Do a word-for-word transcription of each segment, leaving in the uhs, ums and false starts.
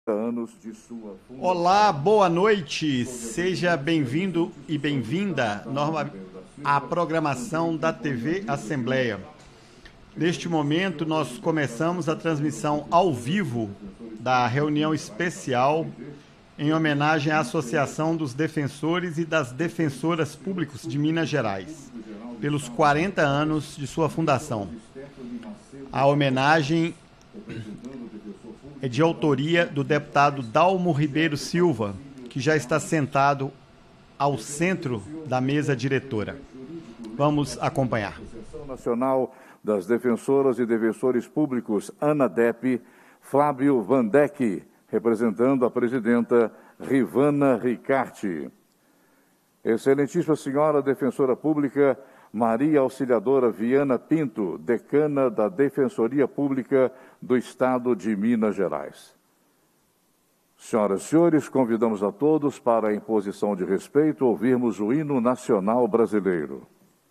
anos de sua fundação. Olá, boa noite. Seja bem-vindo e bem-vinda à programação da T V Assembleia. Neste momento, nós começamos a transmissão ao vivo da reunião especial em homenagem à Associação dos Defensores e das Defensoras Públicos de Minas Gerais, pelos quarenta anos de sua fundação. A homenagem é de autoria do deputado Dalmo Ribeiro Silva, que já está sentado ao centro da mesa diretora. Vamos acompanhar. Associação Nacional das Defensoras e Defensores Públicos, ANADEP, Flávio Vandeck, representando a presidenta Rivana Ricarte. Excelentíssima Senhora Defensora Pública Maria Auxiliadora Viana Pinto, decana da Defensoria Pública do Estado de Minas Gerais. Senhoras e senhores, convidamos a todos para a imposição de respeito ouvirmos o hino nacional brasileiro.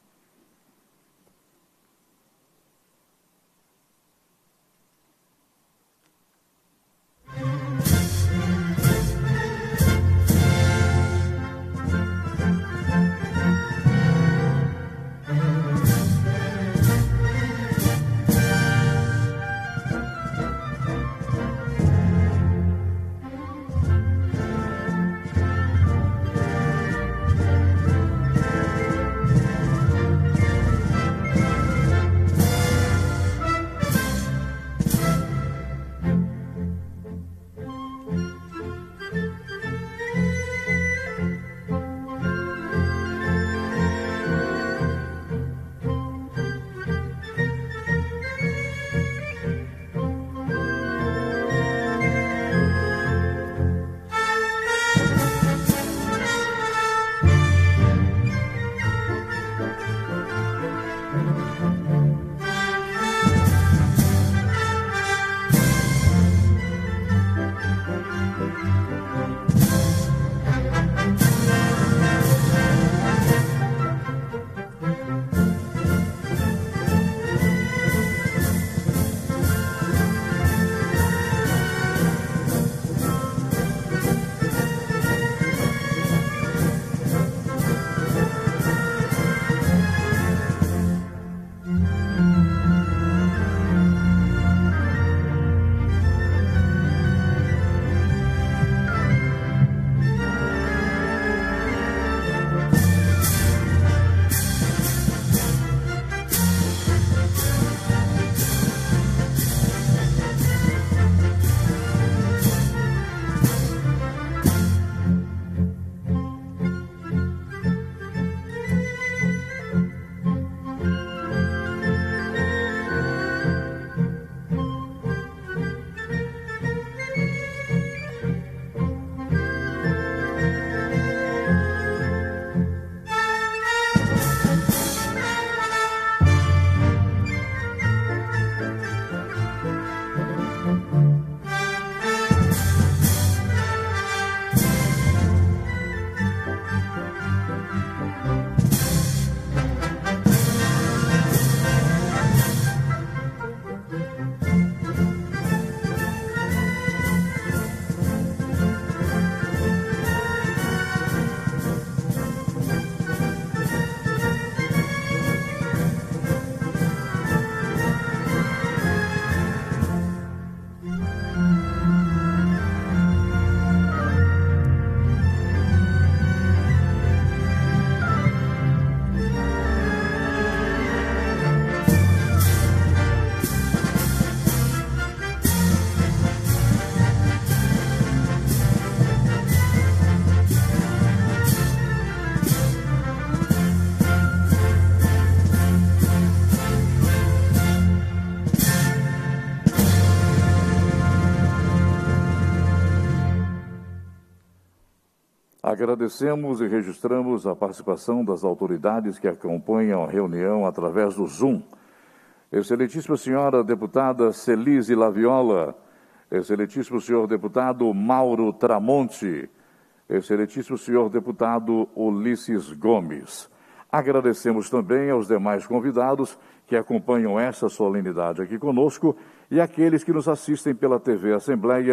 Agradecemos e registramos a participação das autoridades que acompanham a reunião através do Zoom. Excelentíssima Senhora Deputada Celise Laviola, Excelentíssimo Senhor Deputado Mauro Tramonte, Excelentíssimo Senhor Deputado Ulisses Gomes. Agradecemos também aos demais convidados que acompanham essa solenidade aqui conosco e aqueles que nos assistem pela T V Assembleia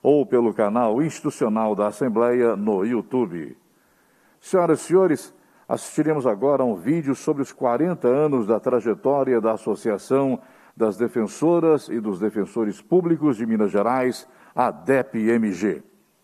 ou pelo canal institucional da Assembleia no YouTube. Senhoras e senhores, assistiremos agora a um vídeo sobre os quarenta anos da trajetória da Associação das Defensoras e dos Defensores Públicos de Minas Gerais, a D E P M G.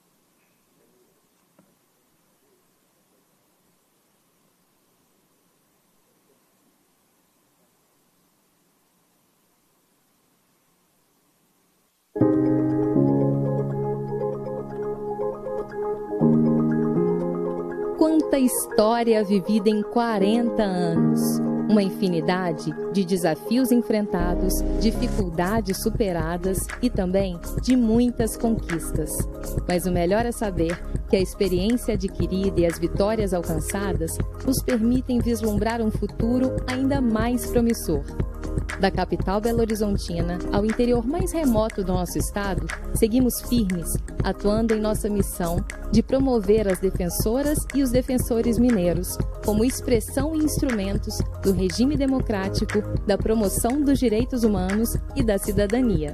Quanta história vivida em quarenta anos! Uma infinidade de desafios enfrentados, dificuldades superadas e também de muitas conquistas. Mas o melhor é saber que a experiência adquirida e as vitórias alcançadas nos permitem vislumbrar um futuro ainda mais promissor. Da capital belo-horizontina ao interior mais remoto do nosso estado, seguimos firmes, atuando em nossa missão de promover as defensoras e os defensores mineiros como expressão e instrumentos do regime democrático, da promoção dos direitos humanos e da cidadania.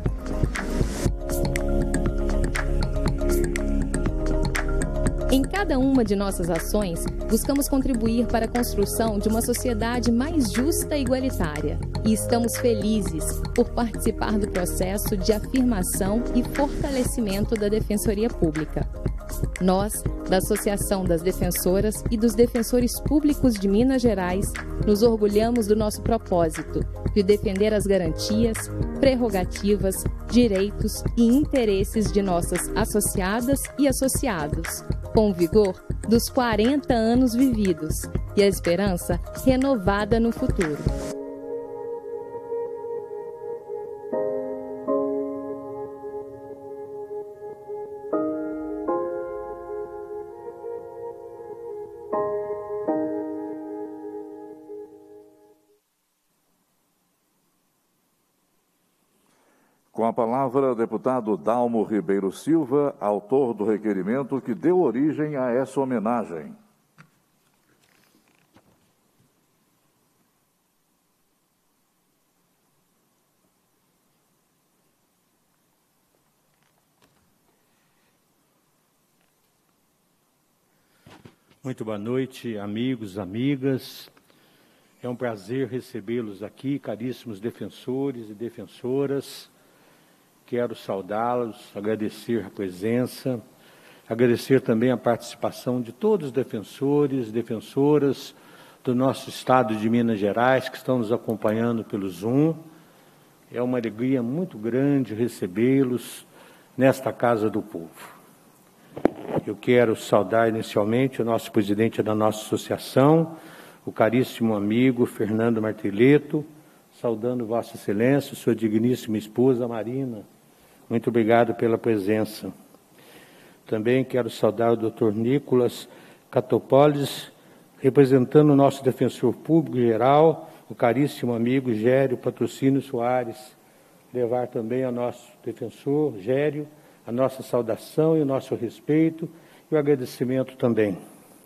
Em cada uma de nossas ações, buscamos contribuir para a construção de uma sociedade mais justa e igualitária. E estamos felizes por participar do processo de afirmação e fortalecimento da Defensoria Pública. Nós, da Associação das Defensoras e dos Defensores Públicos de Minas Gerais, nos orgulhamos do nosso propósito de defender as garantias, prerrogativas, direitos e interesses de nossas associadas e associados, com o vigor dos quarenta anos vividos e a esperança renovada no futuro. Com a palavra, o deputado Dalmo Ribeiro Silva, autor do requerimento que deu origem a essa homenagem. Muito boa noite, amigos, amigas. É um prazer recebê-los aqui, caríssimos defensores e defensoras. Quero saudá-los, agradecer a presença, agradecer também a participação de todos os defensores e defensoras do nosso estado de Minas Gerais que estão nos acompanhando pelo Zoom. É uma alegria muito grande recebê-los nesta Casa do Povo. Eu quero saudar inicialmente o nosso presidente da nossa associação, o caríssimo amigo Fernando Marteleto, saudando Vossa Excelência, sua digníssima esposa Marina. Muito obrigado pela presença. Também quero saudar o doutor Nicolas Catopolis, representando o nosso defensor público geral, o caríssimo amigo Gério Patrocínio Soares. Levar também ao nosso defensor, Gério, a nossa saudação e o nosso respeito e o agradecimento também.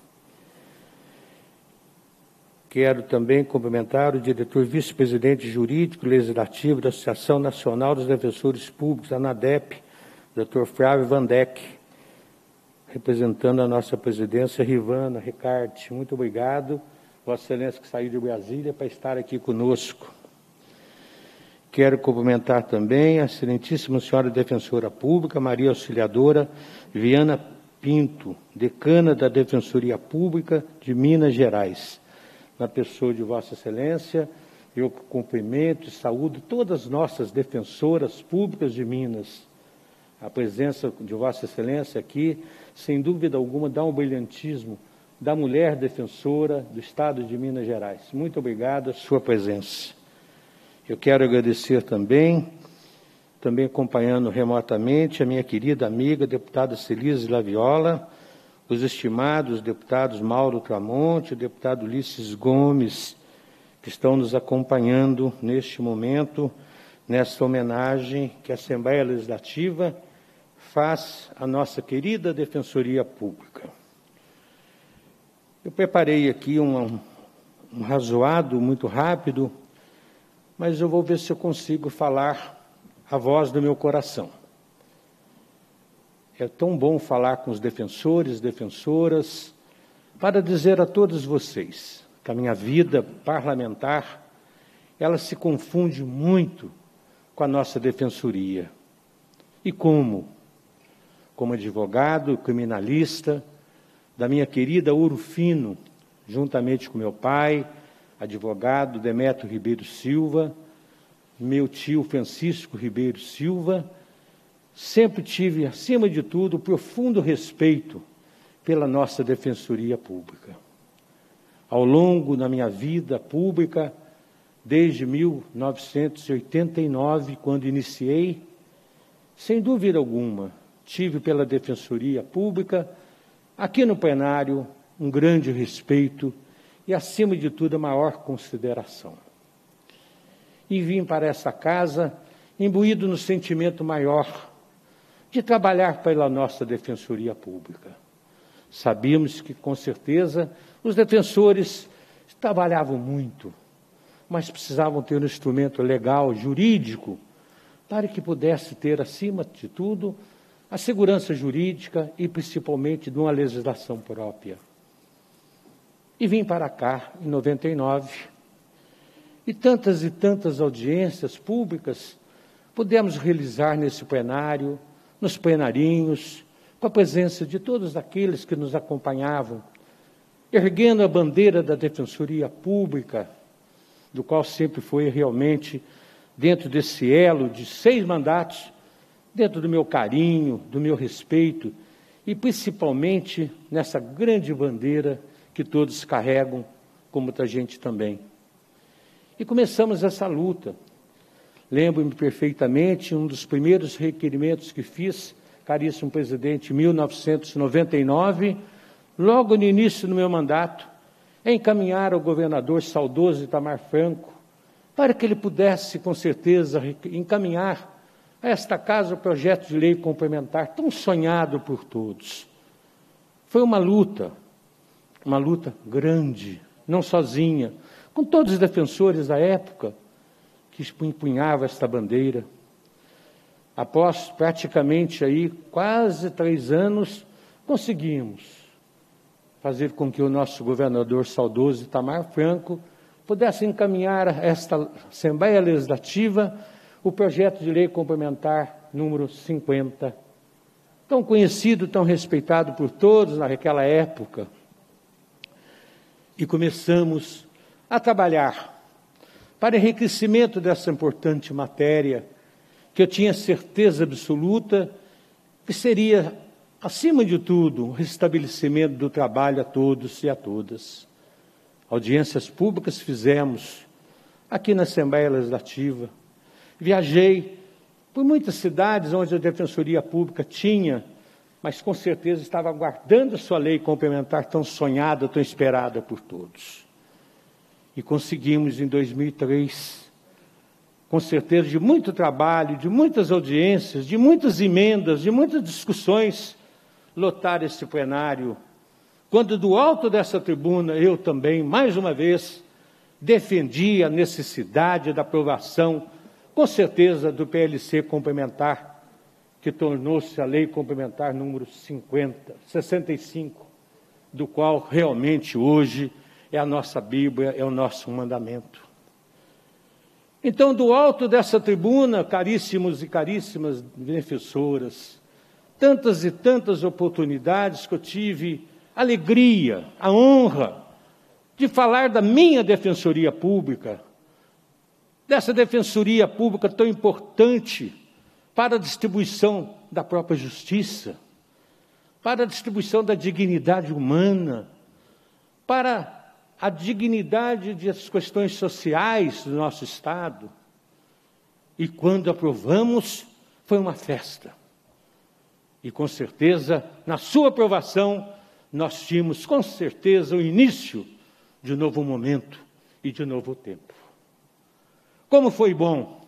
Quero também cumprimentar o diretor vice-presidente jurídico e legislativo da Associação Nacional dos Defensores Públicos, a ANADEP, doutor Flávio Vandeck, representando a nossa presidência, Rivana Ricarte. Muito obrigado, Vossa Excelência, que saiu de Brasília para estar aqui conosco. Quero cumprimentar também a excelentíssima senhora defensora pública, Maria Auxiliadora Viana Pinto, decana da Defensoria Pública de Minas Gerais. Na pessoa de Vossa Excelência, eu cumprimento e saúdo todas as nossas defensoras públicas de Minas. A presença de Vossa Excelência aqui, sem dúvida alguma, dá um brilhantismo da mulher defensora do Estado de Minas Gerais. Muito obrigado a sua presença. Eu quero agradecer também, também acompanhando remotamente, a minha querida amiga, deputada Celise Laviola, os estimados deputados Mauro Tramonte, o deputado Ulisses Gomes, que estão nos acompanhando neste momento, nesta homenagem que a Assembleia Legislativa faz à nossa querida Defensoria Pública. Eu preparei aqui um, um razoado muito rápido, mas eu vou ver se eu consigo falar a voz do meu coração. é tão bom falar com os defensores, defensoras, para dizer a todos vocês que a minha vida parlamentar, ela se confunde muito com a nossa defensoria. E como? Como advogado, criminalista, da minha querida Ouro Fino, juntamente com meu pai, advogado Demétrio Ribeiro Silva, meu tio Francisco Ribeiro Silva, sempre tive, acima de tudo, profundo respeito pela nossa defensoria pública. Ao longo da minha vida pública, desde mil novecentos e oitenta e nove, quando iniciei, sem dúvida alguma, tive pela defensoria pública, aqui no plenário, um grande respeito e, acima de tudo, a maior consideração. E vim para essa casa imbuído no sentimento maior de trabalhar pela nossa defensoria pública. Sabíamos que, com certeza, os defensores trabalhavam muito, mas precisavam ter um instrumento legal, jurídico, para que pudesse ter, acima de tudo, a segurança jurídica e, principalmente, de uma legislação própria. E vim para cá, em noventa e nove, e tantas e tantas audiências públicas pudemos realizar nesse plenário, nos plenarinhos, com a presença de todos aqueles que nos acompanhavam, erguendo a bandeira da Defensoria Pública, do qual sempre foi realmente, dentro desse elo de seis mandatos, dentro do meu carinho, do meu respeito, e principalmente nessa grande bandeira que todos carregam, como muita gente também. E começamos essa luta. Lembro-me perfeitamente, um dos primeiros requerimentos que fiz, caríssimo presidente, em mil novecentos e noventa e nove, logo no início do meu mandato, é encaminhar ao governador saudoso Itamar Franco, para que ele pudesse, com certeza, encaminhar a esta casa o projeto de lei complementar, tão sonhado por todos. Foi uma luta, uma luta grande, não sozinha, com todos os defensores da época, que empunhavam esta bandeira. Após praticamente aí quase três anos, conseguimos fazer com que o nosso governador saudoso Itamar Franco pudesse encaminhar a esta Assembleia Legislativa o projeto de lei complementar número cinquenta, tão conhecido, tão respeitado por todos naquela época. E começamos a trabalhar para enriquecimento dessa importante matéria, que eu tinha certeza absoluta que seria, acima de tudo, um restabelecimento do trabalho a todos e a todas. Audiências públicas fizemos aqui na Assembleia Legislativa. Viajei por muitas cidades onde a Defensoria Pública tinha, mas com certeza estava aguardando a sua lei complementar tão sonhada, tão esperada por todos. E conseguimos em dois mil e três, com certeza de muito trabalho, de muitas audiências, de muitas emendas, de muitas discussões, lotar esse plenário, quando do alto dessa tribuna eu também, mais uma vez, defendi a necessidade da aprovação, com certeza, do P L C complementar, que tornou-se a lei complementar número cinquenta, sessenta e cinco, do qual realmente hoje é a nossa Bíblia, é o nosso mandamento. Então, do alto dessa tribuna, caríssimos e caríssimas defensoras, tantas e tantas oportunidades que eu tive a alegria, a honra de falar da minha Defensoria Pública, dessa Defensoria Pública tão importante para a distribuição da própria justiça, para a distribuição da dignidade humana, para a dignidade das questões sociais do nosso Estado. E quando aprovamos, foi uma festa. E com certeza, na sua aprovação, nós tínhamos com certeza o início de um novo momento e de um novo tempo. Como foi bom!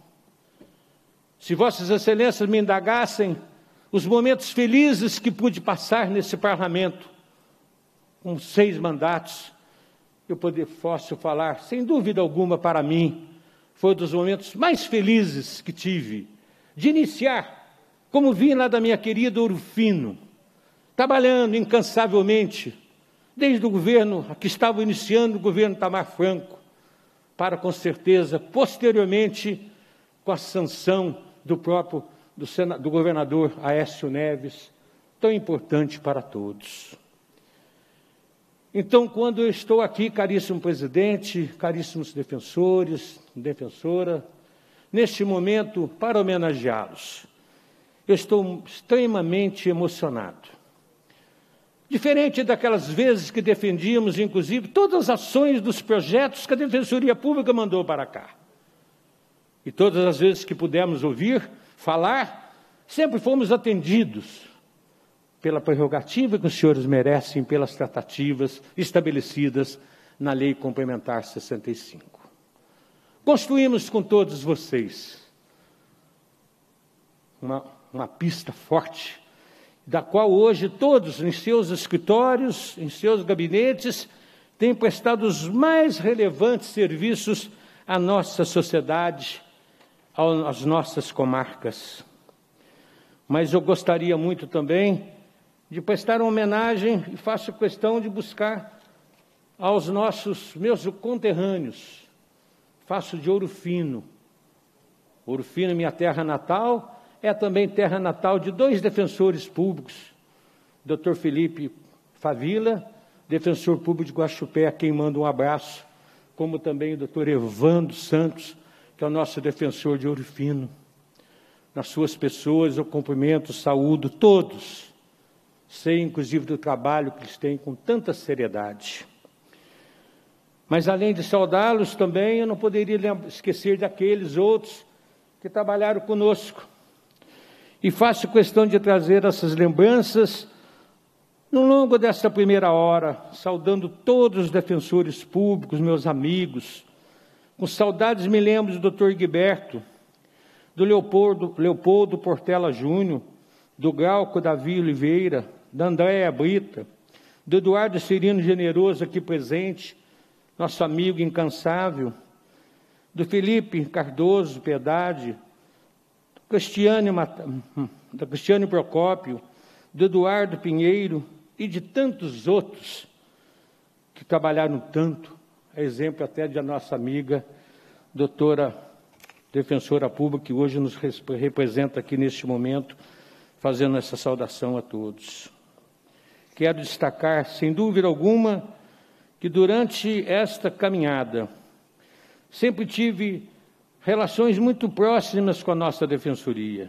Se Vossas Excelências me indagassem os momentos felizes que pude passar nesse parlamento, com seis mandatos, eu poder, posso falar, sem dúvida alguma para mim, foi um dos momentos mais felizes que tive, de iniciar como vim lá da minha querida Ouro Fino, trabalhando incansavelmente, desde o governo, que estava iniciando o governo Itamar Franco, para, com certeza, posteriormente, com a sanção do próprio do, Sena, do governador Aécio Neves, tão importante para todos. Então, quando eu estou aqui, caríssimo presidente, caríssimos defensores, defensora, neste momento, para homenageá-los, eu estou extremamente emocionado. Diferente daquelas vezes que defendíamos, inclusive, todas as ações dos projetos que a Defensoria Pública mandou para cá. E todas as vezes que pudemos ouvir, falar, sempre fomos atendidos pela prerrogativa que os senhores merecem, pelas tratativas estabelecidas na Lei Complementar sessenta e cinco. Construímos com todos vocês uma, uma pista forte, da qual hoje todos, em seus escritórios, em seus gabinetes, têm prestado os mais relevantes serviços à nossa sociedade, às nossas comarcas. Mas eu gostaria muito também de prestar uma homenagem, e faço questão de buscar aos nossos, meus conterrâneos. Faço de Ouro Fino. Ouro Fino, minha terra natal, é também terra natal de dois defensores públicos, doutor Felipe Favila, defensor público de Guaxupé, a quem mando um abraço, como também o doutor Evandro Santos, que é o nosso defensor de Ouro Fino. Nas suas pessoas eu cumprimento, saúdo todos, sei inclusive do trabalho que eles têm com tanta seriedade. Mas além de saudá-los também, eu não poderia esquecer daqueles outros que trabalharam conosco. E faço questão de trazer essas lembranças no longo desta primeira hora, saudando todos os defensores públicos, meus amigos. Com saudades me lembro do doutor Guiberto, do Leopoldo, Leopoldo Portela Júnior, do Glauco Davi Oliveira, da Andréia Brita, do Eduardo Cirino Generoso aqui presente, nosso amigo incansável, do Felipe Cardoso Piedade, do Cristiane, da Cristiane Procópio, do Eduardo Pinheiro e de tantos outros que trabalharam tanto, a exemplo até de a nossa amiga, doutora defensora pública, que hoje nos representa aqui neste momento, fazendo essa saudação a todos. Quero destacar, sem dúvida alguma, que durante esta caminhada sempre tive relações muito próximas com a nossa defensoria.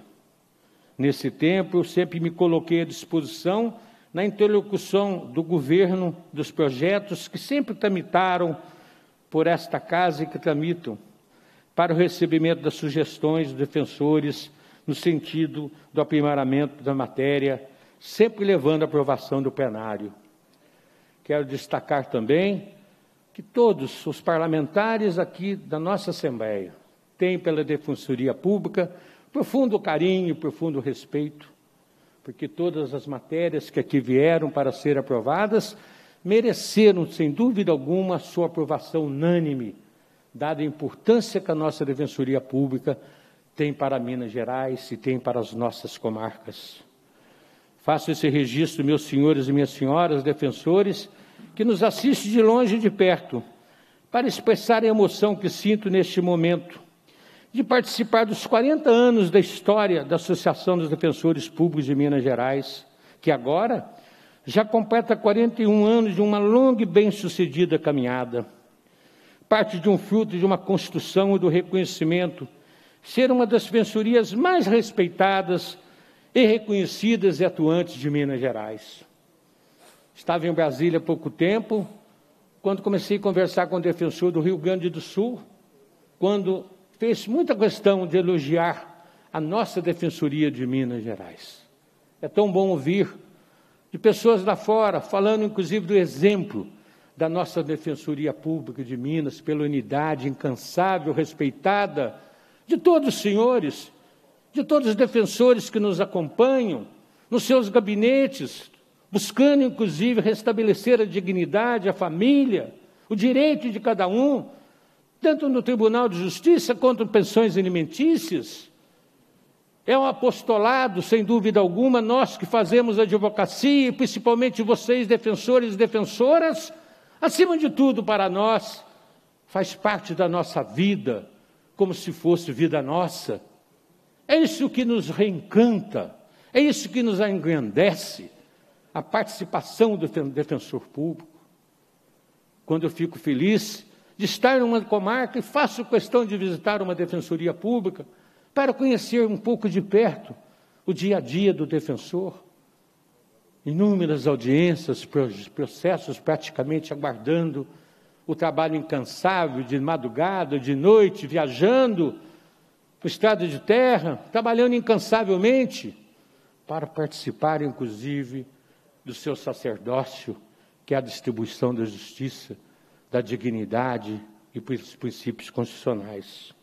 Nesse tempo, eu sempre me coloquei à disposição na interlocução do governo, dos projetos que sempre tramitaram por esta casa e que tramitam, para o recebimento das sugestões dos defensores no sentido do aprimoramento da matéria, sempre levando a aprovação do plenário. Quero destacar também que todos os parlamentares aqui da nossa Assembleia têm pela Defensoria Pública profundo carinho, profundo respeito, porque todas as matérias que aqui vieram para ser aprovadas mereceram, sem dúvida alguma, a sua aprovação unânime, dada a importância que a nossa Defensoria Pública tem para Minas Gerais e tem para as nossas comarcas. Faço esse registro, meus senhores e minhas senhoras, defensores, que nos assistem de longe e de perto, para expressar a emoção que sinto neste momento, de participar dos quarenta anos da história da Associação dos Defensores Públicos de Minas Gerais, que agora já completa quarenta e um anos de uma longa e bem-sucedida caminhada. Parte de um fruto de uma construção e do reconhecimento, ser uma das defensorias mais respeitadas e reconhecidas e atuantes de Minas Gerais. Estava em Brasília há pouco tempo, quando comecei a conversar com o defensor do Rio Grande do Sul, quando fez muita questão de elogiar a nossa Defensoria de Minas Gerais. É tão bom ouvir de pessoas lá fora, falando inclusive do exemplo da nossa Defensoria Pública de Minas, pela unidade incansável, respeitada, de todos os senhores, de todos os defensores que nos acompanham, nos seus gabinetes, buscando inclusive restabelecer a dignidade, a família, o direito de cada um, tanto no Tribunal de Justiça quanto pensões alimentícias. É um apostolado, sem dúvida alguma, nós que fazemos advocacia, e principalmente vocês, defensores e defensoras, acima de tudo, para nós, faz parte da nossa vida, como se fosse vida nossa. É isso que nos reencanta, é isso que nos engrandece, a participação do defensor público. Quando eu fico feliz de estar numa comarca e faço questão de visitar uma defensoria pública, para conhecer um pouco de perto o dia a dia do defensor. Inúmeras audiências, processos praticamente aguardando o trabalho incansável de madrugada, de noite, viajando para o estrada de terra, trabalhando incansavelmente para participar, inclusive, do seu sacerdócio, que é a distribuição da justiça, da dignidade e dos princípios constitucionais.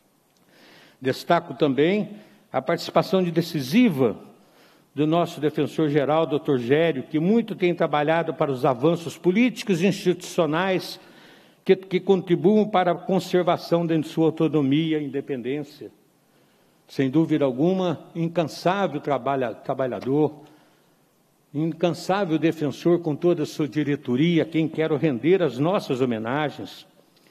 Destaco também a participação decisiva do nosso defensor-geral, doutor Gério, que muito tem trabalhado para os avanços políticos e institucionais que, que contribuam para a conservação de sua autonomia e independência. Sem dúvida alguma, incansável trabalha, trabalhador, incansável defensor com toda a sua diretoria, a quem quero render as nossas homenagens.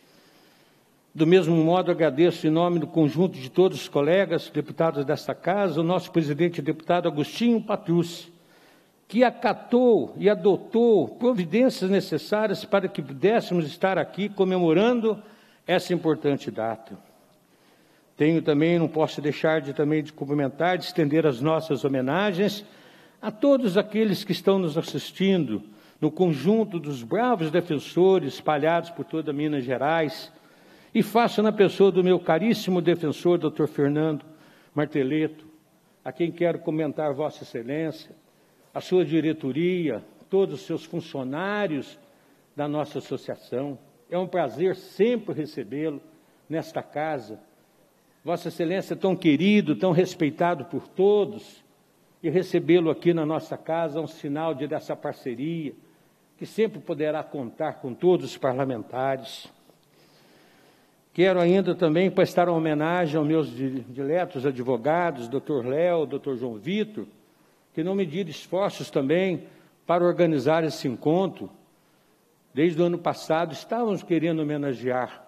Do mesmo modo, agradeço em nome do conjunto de todos os colegas, deputados desta casa, o nosso presidente deputado Agostinho Patrucci, que acatou e adotou providências necessárias para que pudéssemos estar aqui comemorando essa importante data. Tenho também, não posso deixar de também de cumprimentar, de estender as nossas homenagens a todos aqueles que estão nos assistindo, no conjunto dos bravos defensores espalhados por toda Minas Gerais, e faço na pessoa do meu caríssimo defensor, doutor Fernando Marteleto, a quem quero comentar Vossa Excelência, a sua diretoria, todos os seus funcionários da nossa associação. É um prazer sempre recebê-lo nesta casa. Vossa Excelência é tão querido, tão respeitado por todos, e recebê-lo aqui na nossa casa é um sinal de dessa parceria, que sempre poderá contar com todos os parlamentares. Quero ainda também prestar uma homenagem aos meus diletos advogados, doutor Léo, doutor João Vitor, que não mediram esforços também para organizar esse encontro. Desde o ano passado estávamos querendo homenagear.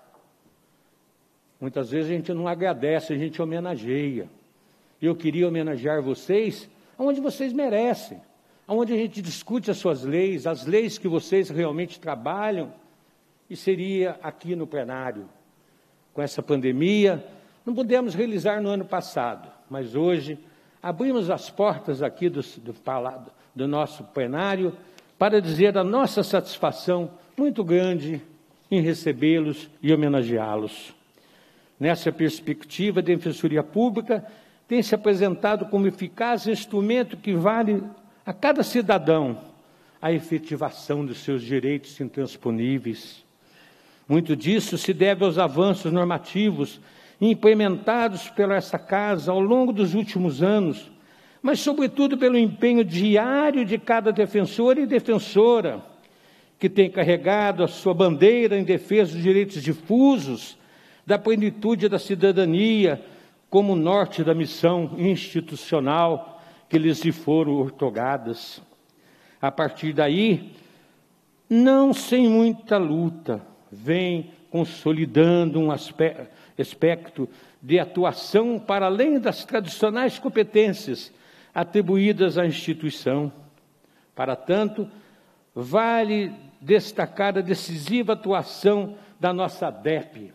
Muitas vezes a gente não agradece, a gente homenageia. E eu queria homenagear vocês onde vocês merecem, onde a gente discute as suas leis, as leis que vocês realmente trabalham, e seria aqui no plenário. Com essa pandemia, não pudemos realizar no ano passado, mas hoje abrimos as portas aqui do, do, do nosso plenário para dizer a nossa satisfação muito grande em recebê-los e homenageá-los. Nessa perspectiva, a Defensoria Pública tem se apresentado como eficaz instrumento que vale a cada cidadão a efetivação dos seus direitos intransponíveis. Muito disso se deve aos avanços normativos implementados pela essa casa ao longo dos últimos anos, mas, sobretudo, pelo empenho diário de cada defensor e defensora, que tem carregado a sua bandeira em defesa dos direitos difusos, da plenitude da cidadania, como norte da missão institucional que lhes foram outorgadas. A partir daí, não sem muita luta, vem consolidando um aspecto de atuação para além das tradicionais competências atribuídas à instituição. Para tanto, vale destacar a decisiva atuação da nossa D E P.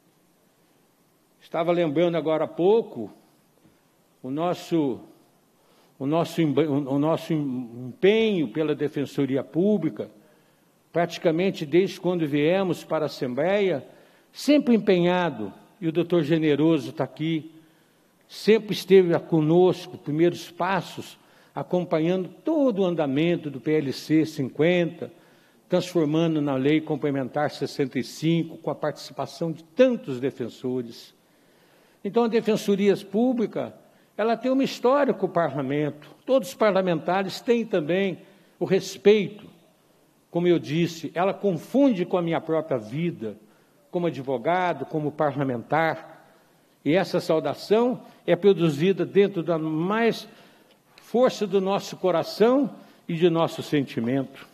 Estava lembrando agora há pouco o nosso, o nosso, o nosso empenho pela Defensoria Pública, praticamente desde quando viemos para a Assembleia, sempre empenhado, e o doutor Generoso está aqui, sempre esteve conosco, primeiros passos, acompanhando todo o andamento do P L C cinquenta, transformando na Lei Complementar sessenta e cinco, com a participação de tantos defensores. Então, a Defensoria Pública, ela tem uma história com o Parlamento, todos os parlamentares têm também o respeito. Como eu disse, ela confunde com a minha própria vida, como advogado, como parlamentar, E essa saudação é produzida dentro da mais força do nosso coração e de nosso sentimento.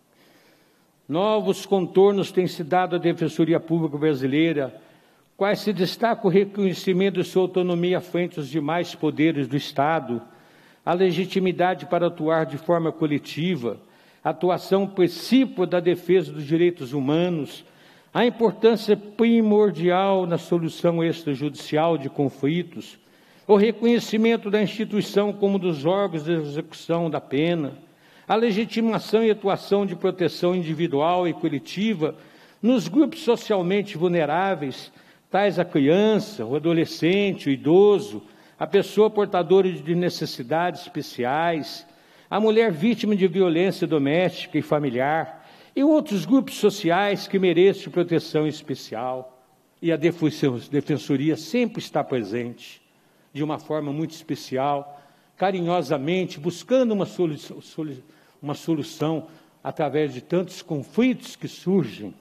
Novos contornos têm se dado à Defensoria Pública Brasileira, quais se destaca o reconhecimento de sua autonomia frente aos demais poderes do Estado, a legitimidade para atuar de forma coletiva, a atuação principal da defesa dos direitos humanos, a importância primordial na solução extrajudicial de conflitos, o reconhecimento da instituição como dos órgãos de execução da pena, a legitimação e atuação de proteção individual e coletiva nos grupos socialmente vulneráveis, tais a criança, o adolescente, o idoso, a pessoa portadora de necessidades especiais, a mulher vítima de violência doméstica e familiar, e outros grupos sociais que merecem proteção especial. E a Defensoria sempre está presente, de uma forma muito especial, carinhosamente, buscando uma solução, uma solução através de tantos conflitos que surgem.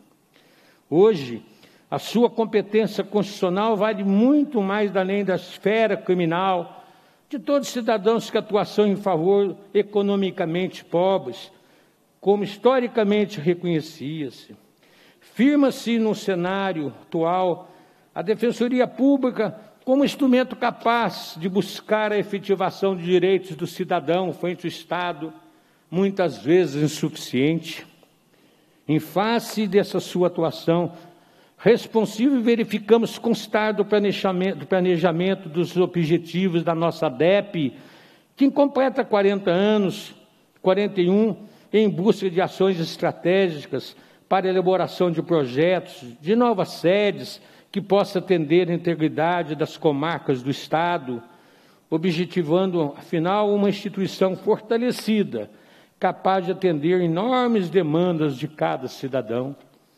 Hoje, a sua competência constitucional vai muito mais além da esfera criminal, de todos os cidadãos que atuação em favor economicamente pobres, como historicamente reconhecia-se. Firma-se no cenário atual a Defensoria Pública como instrumento capaz de buscar a efetivação de direitos do cidadão frente ao Estado, muitas vezes insuficiente. Em face dessa sua atuação responsiva, verificamos constar do planejamento, do planejamento dos objetivos da nossa D E P, que completa quarenta anos, quarenta e um, em busca de ações estratégicas para a elaboração de projetos, de novas sedes que possa atender a integridade das comarcas do Estado, objetivando, afinal, uma instituição fortalecida, capaz de atender enormes demandas de cada cidadão.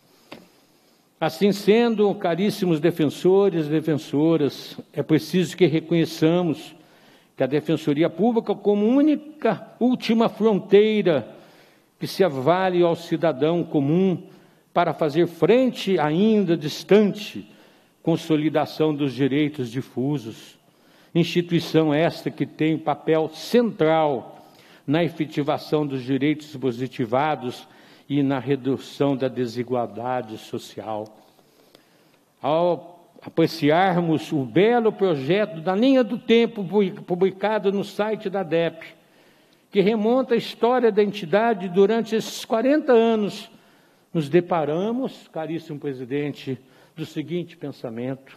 Assim sendo, caríssimos defensores e defensoras, é preciso que reconheçamos que a Defensoria Pública, como única última fronteira que se avale ao cidadão comum para fazer frente, ainda distante, consolidação dos direitos difusos. Instituição esta que tem papel central na efetivação dos direitos positivados e na redução da desigualdade social. Ao apreciarmos o belo projeto da linha do tempo publicado no site da D E P, que remonta a história da entidade durante esses quarenta anos, nos deparamos, caríssimo presidente, do seguinte pensamento: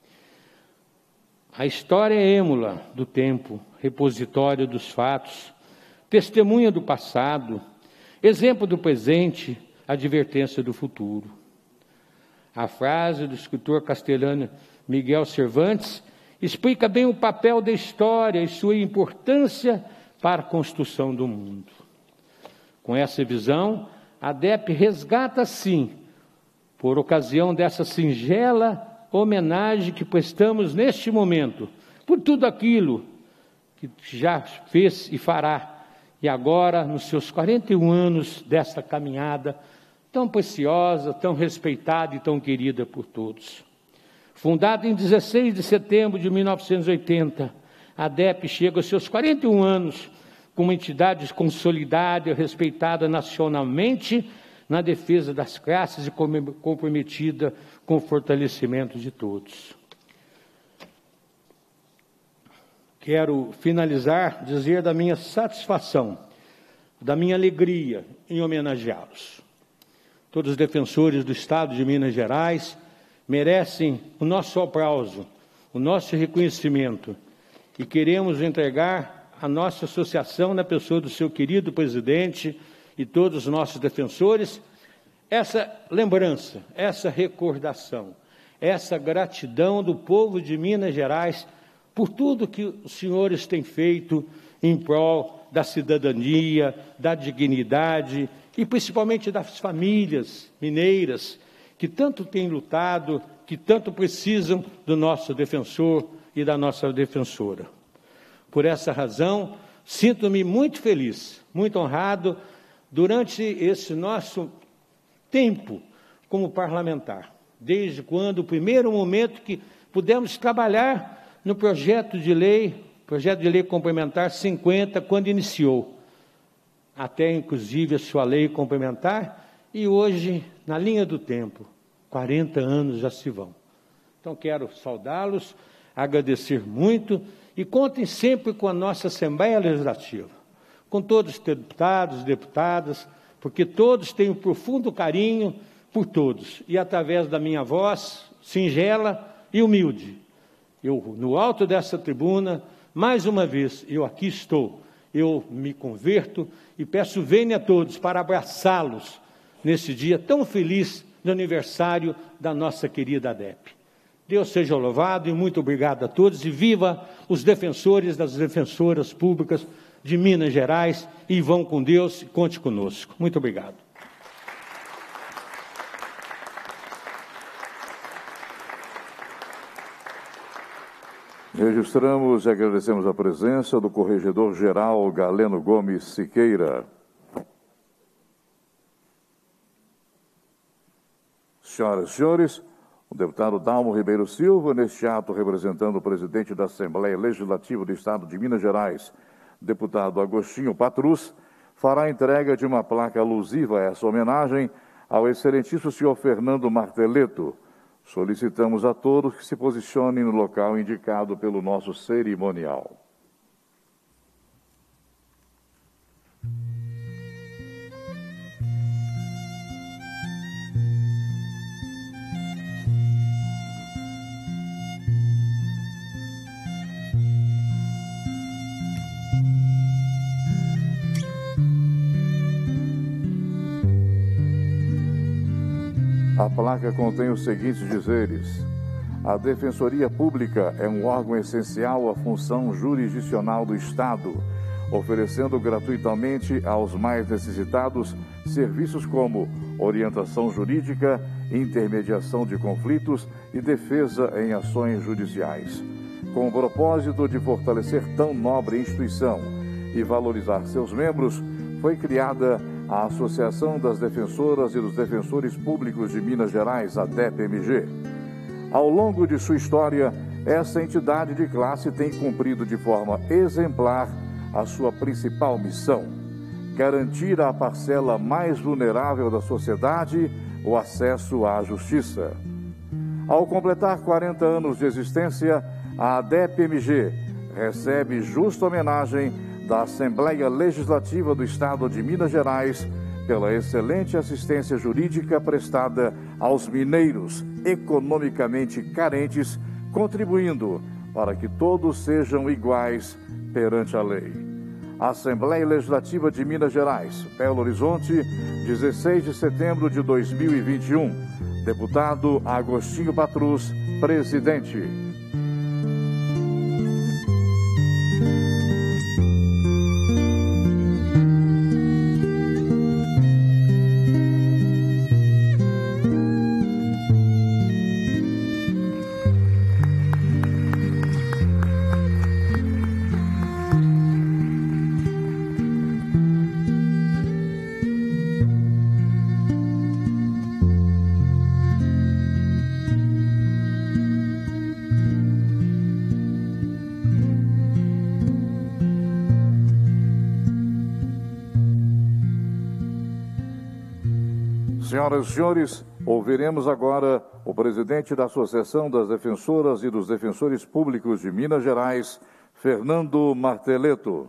a história é êmula do tempo, repositório dos fatos, testemunha do passado, exemplo do presente, advertência do futuro. A frase do escritor castelhano Miguel Cervantes explica bem o papel da história e sua importância para a construção do mundo. Com essa visão, a D E P resgata, sim, por ocasião dessa singela homenagem que prestamos neste momento, por tudo aquilo que já fez e fará, e agora, nos seus quarenta e um anos desta caminhada, tão preciosa, tão respeitada e tão querida por todos. Fundada em dezesseis de setembro de mil novecentos e oitenta, a D E P chega aos seus quarenta e um anos como entidade consolidada e respeitada nacionalmente na defesa das classes e comprometida com o fortalecimento de todos. Quero finalizar, dizer da minha satisfação, da minha alegria em homenageá-los. Todos os defensores do Estado de Minas Gerais merecem o nosso aplauso, o nosso reconhecimento, e queremos entregar a nossa associação, na pessoa do seu querido presidente e todos os nossos defensores, essa lembrança, essa recordação, essa gratidão do povo de Minas Gerais por tudo que os senhores têm feito em prol da cidadania, da dignidade e principalmente das famílias mineiras que tanto têm lutado, que tanto precisam do nosso defensor e da nossa defensora. Por essa razão, sinto-me muito feliz, muito honrado durante esse nosso tempo como parlamentar, desde quando o primeiro momento que pudemos trabalhar no projeto de lei, projeto de lei complementar cinquenta, quando iniciou, até inclusive a sua lei complementar, e hoje, na linha do tempo, quarenta anos já se vão. Então, quero saudá-los, agradecer muito, e contem sempre com a nossa Assembleia Legislativa, com todos os deputados e deputadas, porque todos têm um profundo carinho por todos, e através da minha voz, singela e humilde, eu, no alto dessa tribuna, mais uma vez, eu aqui estou, eu me converto e peço vênia a todos para abraçá-los nesse dia tão feliz do aniversário da nossa querida A D E P. Deus seja louvado e muito obrigado a todos, e viva os defensores das defensoras públicas de Minas Gerais, e vão com Deus e conte conosco. Muito obrigado. Registramos e agradecemos a presença do Corregedor-Geral Galeno Gomes Siqueira. Senhoras e senhores, o deputado Dalmo Ribeiro Silva, neste ato representando o presidente da Assembleia Legislativa do Estado de Minas Gerais, deputado Agostinho Patrus, fará a entrega de uma placa alusiva a essa homenagem ao excelentíssimo senhor Fernando Marteleto. Solicitamos a todos que se posicionem no local indicado pelo nosso cerimonial. A placa contém os seguintes dizeres: a Defensoria Pública é um órgão essencial à função jurisdicional do Estado, oferecendo gratuitamente aos mais necessitados serviços como orientação jurídica, intermediação de conflitos e defesa em ações judiciais. Com o propósito de fortalecer tão nobre instituição e valorizar seus membros, foi criada a Associação das Defensoras e dos Defensores Públicos de Minas Gerais, a D E P M G. Ao longo de sua história, essa entidade de classe tem cumprido de forma exemplar a sua principal missão: garantir à parcela mais vulnerável da sociedade o acesso à justiça. Ao completar quarenta anos de existência, a D E P M G recebe justa homenagem da Assembleia Legislativa do Estado de Minas Gerais pela excelente assistência jurídica prestada aos mineiros economicamente carentes, contribuindo para que todos sejam iguais perante a lei. Assembleia Legislativa de Minas Gerais, Belo Horizonte, dezesseis de setembro de dois mil e vinte e um. Deputado Agostinho Patrus, presidente. Senhoras e senhores, ouviremos agora o presidente da Associação das Defensoras e dos Defensores Públicos de Minas Gerais, Fernando Marteleto.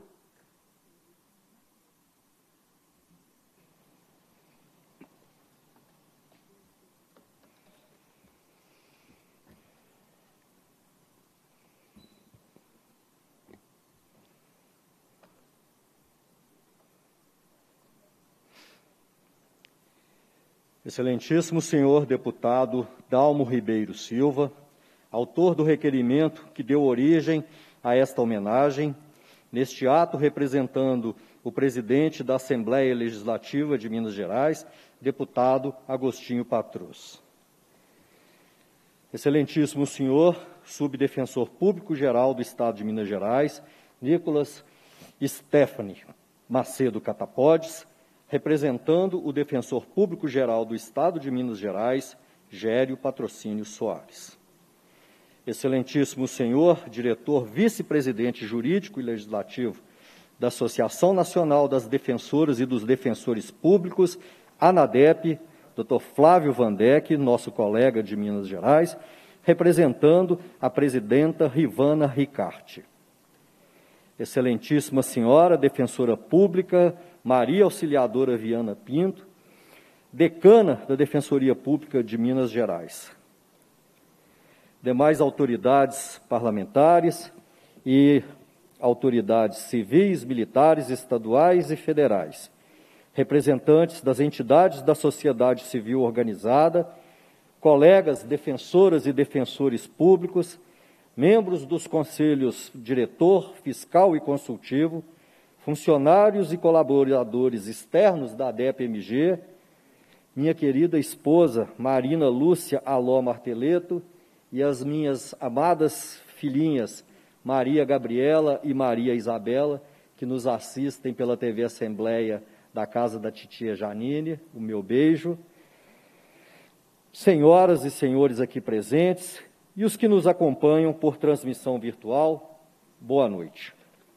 Excelentíssimo senhor deputado Dalmo Ribeiro Silva, autor do requerimento que deu origem a esta homenagem, neste ato representando o presidente da Assembleia Legislativa de Minas Gerais, deputado Agostinho Patrus. Excelentíssimo senhor subdefensor público-geral do Estado de Minas Gerais, Nicolas Stephanie Macedo Catapodes, representando o Defensor Público-Geral do Estado de Minas Gerais, Gério Patrocínio Soares. Excelentíssimo senhor, diretor, vice-presidente jurídico e legislativo da Associação Nacional das Defensoras e dos Defensores Públicos, ANADEP, doutor Flávio Vandeck, nosso colega de Minas Gerais, representando a presidenta Rivana Ricarte. Excelentíssima senhora, defensora pública, Maria Auxiliadora Viana Pinto, decana da Defensoria Pública de Minas Gerais. Demais autoridades parlamentares e autoridades civis, militares, estaduais e federais, representantes das entidades da sociedade civil organizada, colegas defensoras e defensores públicos, membros dos conselhos diretor, fiscal e consultivo, funcionários e colaboradores externos da ADEP-M G, minha querida esposa Marina Lúcia Aló Marteleto e as minhas amadas filhinhas Maria Gabriela e Maria Isabela, que nos assistem pela T V Assembleia da casa da titia Janine, o meu beijo. Senhoras e senhores aqui presentes e os que nos acompanham por transmissão virtual, boa noite.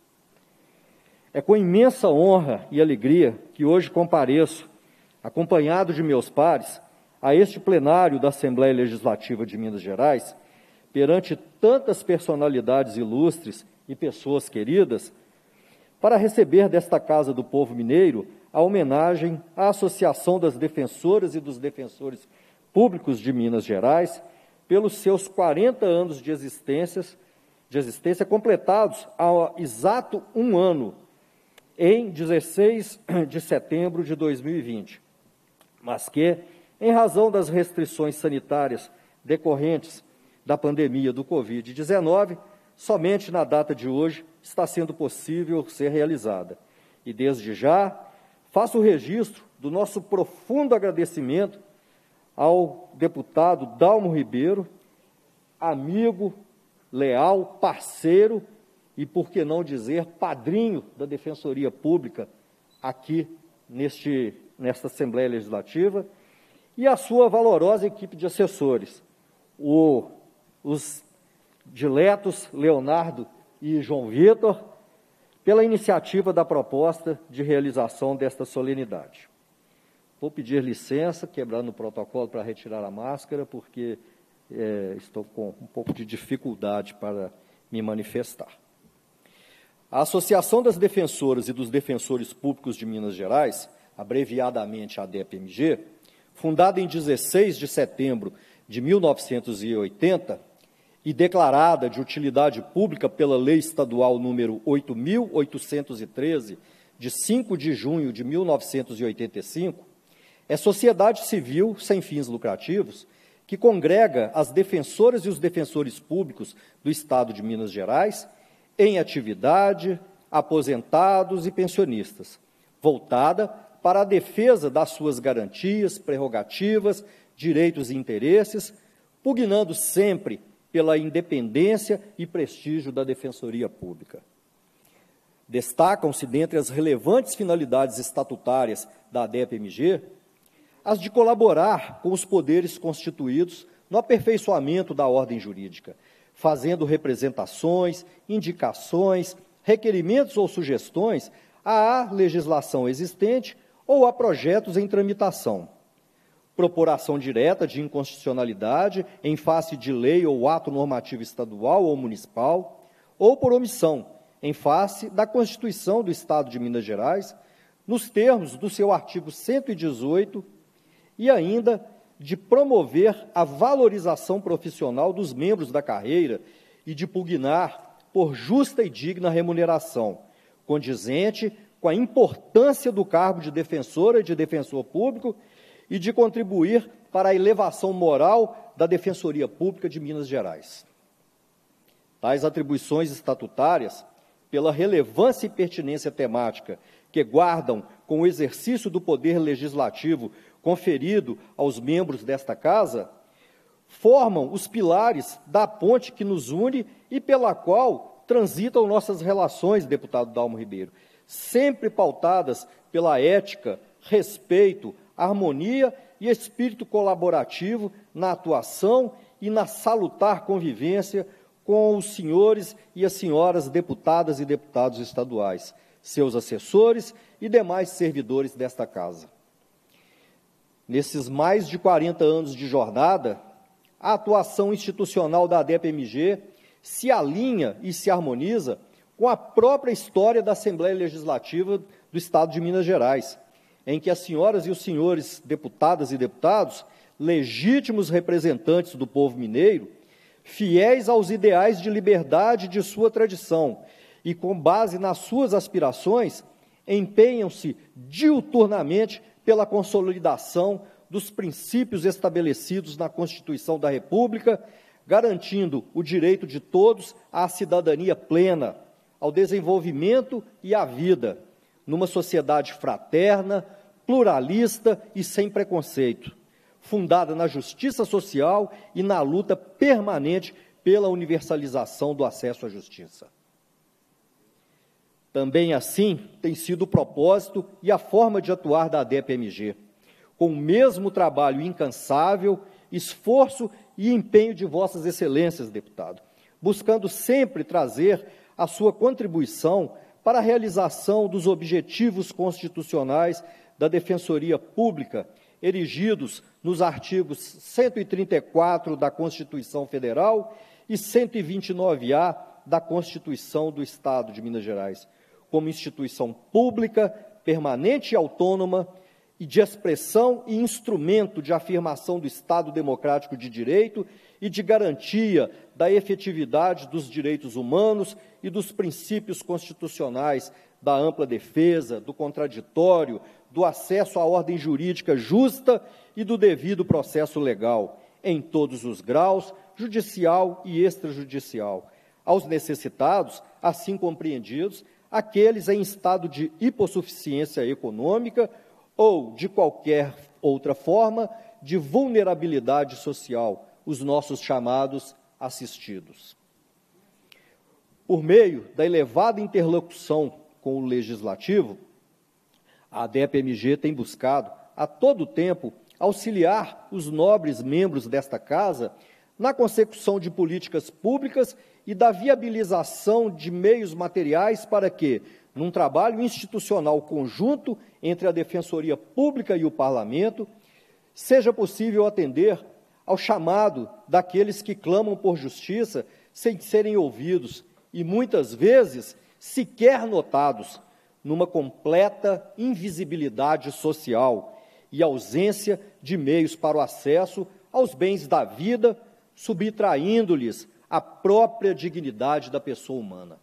É com imensa honra e alegria que hoje compareço, acompanhado de meus pares, a este plenário da Assembleia Legislativa de Minas Gerais, perante tantas personalidades ilustres e pessoas queridas, para receber desta Casa do Povo Mineiro a homenagem à Associação das Defensoras e dos Defensores Públicos de Minas Gerais, pelos seus quarenta anos de existência, de existência completados há exato um ano, em dezesseis de setembro de dois mil e vinte, mas que, em razão das restrições sanitárias decorrentes da pandemia do covid dezenove, somente na data de hoje está sendo possível ser realizada. E, desde já, faço o registro do nosso profundo agradecimento ao deputado Dalmo Ribeiro, amigo, leal, parceiro e, por que não dizer, padrinho da Defensoria Pública aqui neste, nesta Assembleia Legislativa, e a sua valorosa equipe de assessores, o, os diletos Leonardo e João Vitor, pela iniciativa da proposta de realização desta solenidade. Vou pedir licença, quebrando o protocolo para retirar a máscara, porque é, estou com um pouco de dificuldade para me manifestar. A Associação das Defensoras e dos Defensores Públicos de Minas Gerais, abreviadamente a ADEP-M G, fundada em dezesseis de setembro de mil novecentos e oitenta e declarada de utilidade pública pela Lei Estadual número oito mil oitocentos e treze, de cinco de junho de mil novecentos e oitenta e cinco, é sociedade civil sem fins lucrativos que congrega as defensoras e os defensores públicos do Estado de Minas Gerais em atividade, aposentados e pensionistas, voltada para a defesa das suas garantias, prerrogativas, direitos e interesses, pugnando sempre pela independência e prestígio da Defensoria Pública. Destacam-se, dentre as relevantes finalidades estatutárias da ADEP-M G, as de colaborar com os poderes constituídos no aperfeiçoamento da ordem jurídica, fazendo representações, indicações, requerimentos ou sugestões à legislação existente ou a projetos em tramitação. Propuração direta de inconstitucionalidade em face de lei ou ato normativo estadual ou municipal, ou por omissão, em face da Constituição do Estado de Minas Gerais, nos termos do seu artigo cento e dezoito, e ainda de promover a valorização profissional dos membros da carreira e de pugnar por justa e digna remuneração, condizente com a importância do cargo de defensora e de defensor público e de contribuir para a elevação moral da Defensoria Pública de Minas Gerais. Tais atribuições estatutárias, pela relevância e pertinência temática que guardam com o exercício do poder legislativo conferido aos membros desta Casa, formam os pilares da ponte que nos une e pela qual transitam nossas relações, deputado Dalmo Ribeiro, sempre pautadas pela ética, respeito, harmonia e espírito colaborativo na atuação e na salutar convivência com os senhores e as senhoras deputadas e deputados estaduais, seus assessores e demais servidores desta casa. Nesses mais de quarenta anos de jornada, a atuação institucional da ADEPE-M G se alinha e se harmoniza com a própria história da Assembleia Legislativa do Estado de Minas Gerais, em que as senhoras e os senhores deputadas e deputados, legítimos representantes do povo mineiro, fiéis aos ideais de liberdade de sua tradição e com base nas suas aspirações, empenham-se diuturnamente pela consolidação dos princípios estabelecidos na Constituição da República, garantindo o direito de todos à cidadania plena, ao desenvolvimento e à vida, numa sociedade fraterna, pluralista e sem preconceito, fundada na justiça social e na luta permanente pela universalização do acesso à justiça. Também assim tem sido o propósito e a forma de atuar da ADEPE-M G, com o mesmo trabalho incansável, esforço e empenho de vossas excelências, deputado, buscando sempre trazer a sua contribuição para a realização dos objetivos constitucionais da Defensoria Pública, erigidos nos artigos cento e trinta e quatro da Constituição Federal e cento e vinte e nove A da Constituição do Estado de Minas Gerais, como instituição pública, permanente e autônoma, e de expressão e instrumento de afirmação do Estado democrático de direito e de garantia da efetividade dos direitos humanos e dos princípios constitucionais da ampla defesa, do contraditório, do acesso à ordem jurídica justa e do devido processo legal, em todos os graus, judicial e extrajudicial, aos necessitados, assim compreendidos, aqueles em estado de hipossuficiência econômica ou de qualquer outra forma de vulnerabilidade social, os nossos chamados assistidos. Por meio da elevada interlocução com o Legislativo, a ADEPE-M G tem buscado, a todo tempo, auxiliar os nobres membros desta Casa na consecução de políticas públicas e da viabilização de meios materiais para que, num trabalho institucional conjunto entre a Defensoria Pública e o Parlamento, seja possível atender ao chamado daqueles que clamam por justiça sem serem ouvidos e, muitas vezes, sequer notados, numa completa invisibilidade social e ausência de meios para o acesso aos bens da vida, subtraindo-lhes a própria dignidade da pessoa humana.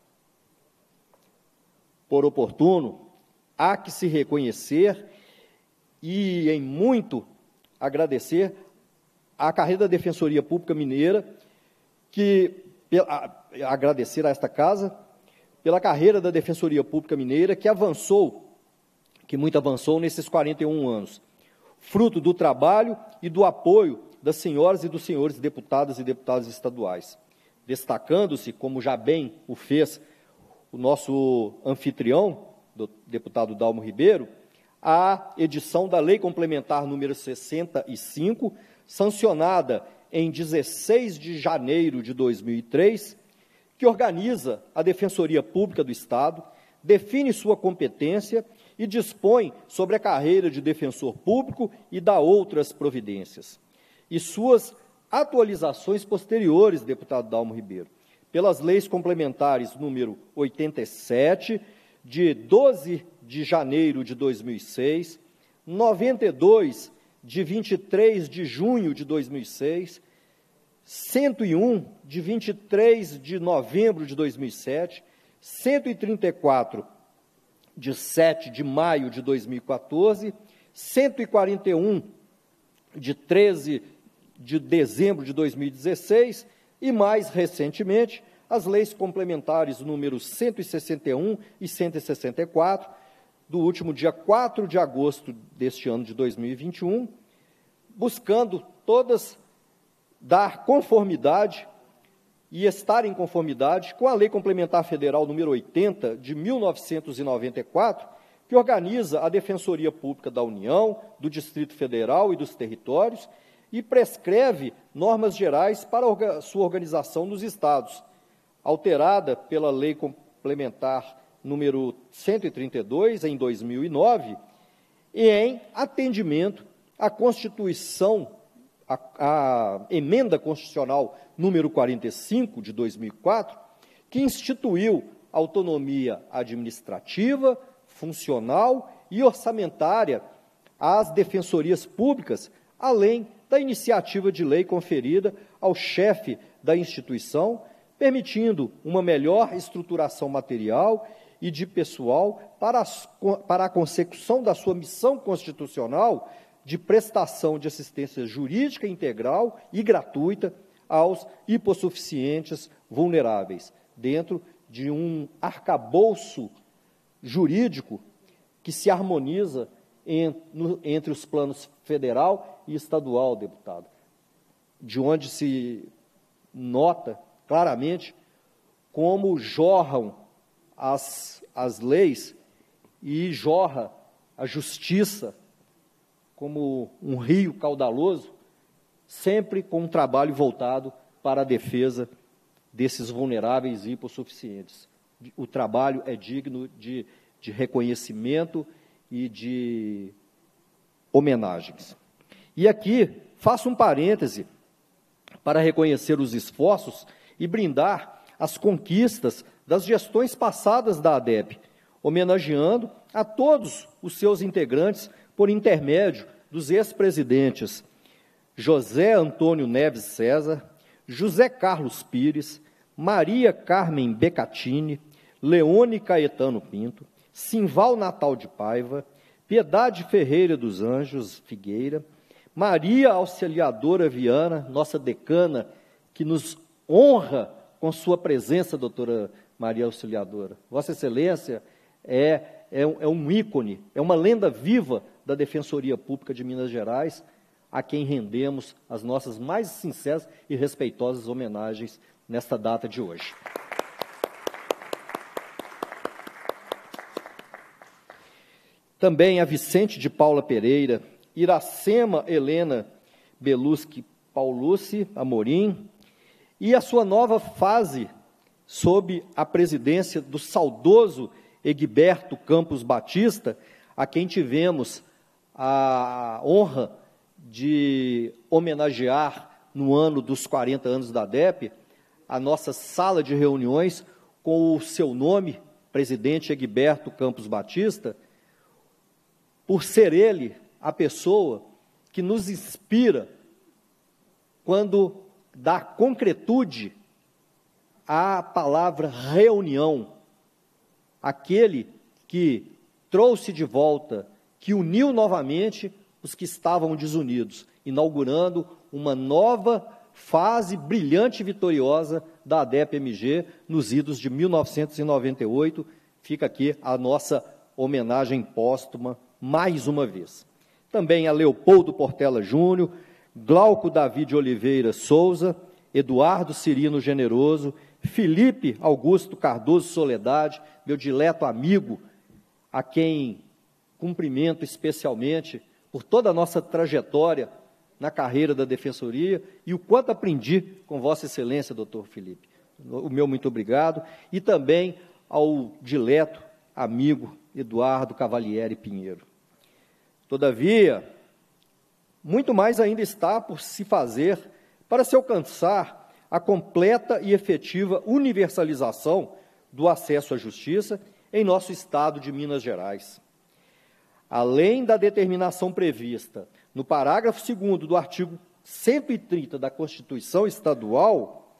Por oportuno, há que se reconhecer e, em muito, agradecer à carreira da Defensoria Pública Mineira, que, a, agradecer a esta Casa, pela carreira da Defensoria Pública Mineira, que avançou, que muito avançou nesses quarenta e um anos, fruto do trabalho e do apoio das senhoras e dos senhores deputadas e deputados estaduais, destacando-se, como já bem o fez o nosso anfitrião, do deputado Dalmo Ribeiro, a edição da Lei Complementar número sessenta e cinco, sancionada em dezesseis de janeiro de dois mil e três, que organiza a Defensoria Pública do Estado, define sua competência e dispõe sobre a carreira de defensor público e dá outras providências. E suas atualizações posteriores, deputado Dalmo Ribeiro, pelas leis complementares número oitenta e sete, de doze de janeiro de dois mil e seis, noventa e dois, de vinte e três de junho de dois mil e seis, cento e um, de vinte e três de novembro de dois mil e sete, cento e trinta e quatro, de sete de maio de dois mil e quatorze, cento e quarenta e um, de treze de dezembro de dois mil e dezesseis, e, mais recentemente, as leis complementares números cento e sessenta e um e cento e sessenta e quatro, do último dia quatro de agosto deste ano de dois mil e vinte e um, buscando todas dar conformidade e estar em conformidade com a Lei Complementar Federal número oitenta, de mil novecentos e noventa e quatro, que organiza a Defensoria Pública da União, do Distrito Federal e dos territórios, e prescreve normas gerais para a sua organização nos estados, alterada pela Lei Complementar número cento e trinta e dois, em dois mil e nove, e em atendimento à Constituição, a, a Emenda Constitucional número quarenta e cinco, de dois mil e quatro, que instituiu autonomia administrativa, funcional e orçamentária às defensorias públicas, além da iniciativa de lei conferida ao chefe da instituição, permitindo uma melhor estruturação material e de pessoal para, as, para a consecução da sua missão constitucional de prestação de assistência jurídica integral e gratuita aos hipossuficientes vulneráveis, dentro de um arcabouço jurídico que se harmoniza em, no, entre os planos federal e estadual, deputado, de onde se nota claramente como jorram as, as leis e jorra a justiça como um rio caudaloso, sempre com um trabalho voltado para a defesa desses vulneráveis e hipossuficientes. O trabalho é digno de, de reconhecimento e de homenagens. E aqui faço um parêntese para reconhecer os esforços e brindar as conquistas das gestões passadas da ADEPE, homenageando a todos os seus integrantes por intermédio dos ex-presidentes José Antônio Neves César, José Carlos Pires, Maria Carmen Becatini, Leone Caetano Pinto, Simval Natal de Paiva, Piedade Ferreira dos Anjos Figueira, Maria Auxiliadora Viana, nossa decana, que nos honra com sua presença, doutora Maria Auxiliadora. Vossa Excelência é, é, é um ícone, é uma lenda viva da Defensoria Pública de Minas Gerais, a quem rendemos as nossas mais sinceras e respeitosas homenagens nesta data de hoje. Também a Vicente de Paula Pereira, Iracema Helena Beluschi Paulucci Amorim, e a sua nova fase sob a presidência do saudoso Egberto Campos Batista, a quem tivemos a honra de homenagear no ano dos quarenta anos da ADEPE, a nossa sala de reuniões com o seu nome, presidente Egberto Campos Batista, por ser ele a pessoa que nos inspira quando dá concretude à palavra reunião, aquele que trouxe de volta, que uniu novamente os que estavam desunidos, inaugurando uma nova fase brilhante e vitoriosa da ADEPE-M G nos idos de mil novecentos e noventa e oito. Fica aqui a nossa homenagem póstuma, mais uma vez. Também a Leopoldo Portela Júnior, Glauco Davi de Oliveira Souza, Eduardo Cirino Generoso, Felipe Augusto Cardoso Soledade, meu dileto amigo, a quem cumprimento especialmente por toda a nossa trajetória na carreira da Defensoria e o quanto aprendi com Vossa Excelência, doutor Felipe. O meu muito obrigado. E também ao dileto amigo Eduardo Cavalieri Pinheiro. Todavia, muito mais ainda está por se fazer para se alcançar a completa e efetiva universalização do acesso à justiça em nosso estado de Minas Gerais. Além da determinação prevista no parágrafo segundo do artigo cento e trinta da Constituição Estadual,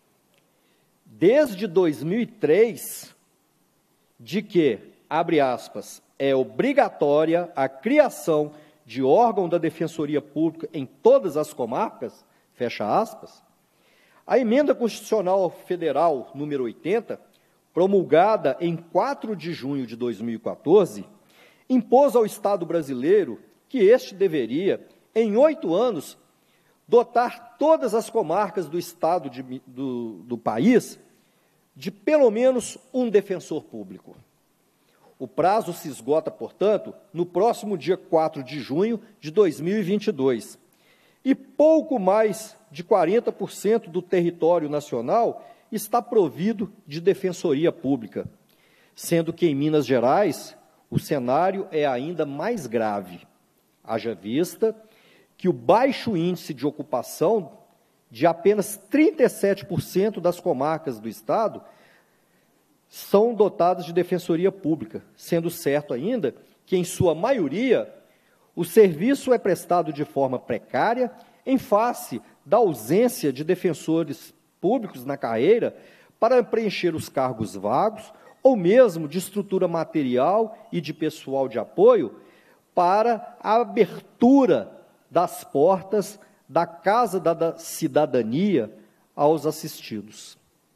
desde dois mil e três, de que, abre aspas, é obrigatória a criação de órgão da Defensoria Pública em todas as comarcas, fecha aspas, a Emenda Constitucional Federal número oitenta, promulgada em quatro de junho de dois mil e quatorze, impôs ao Estado brasileiro que este deveria, em oito anos, dotar todas as comarcas do Estado de, do, do país de pelo menos um defensor público. O prazo se esgota, portanto, no próximo dia quatro de junho de dois mil e vinte e dois. e pouco mais de quarenta por cento do território nacional está provido de defensoria pública, sendo que em Minas Gerais o cenário é ainda mais grave, haja vista que o baixo índice de ocupação de apenas trinta e sete por cento das comarcas do Estado são dotadas de defensoria pública, sendo certo ainda que, em sua maioria, o serviço é prestado de forma precária em face da ausência de defensores públicos na carreira para preencher os cargos vagos ou mesmo de estrutura material e de pessoal de apoio para a abertura das portas da Casa da Cidadania aos assistidos.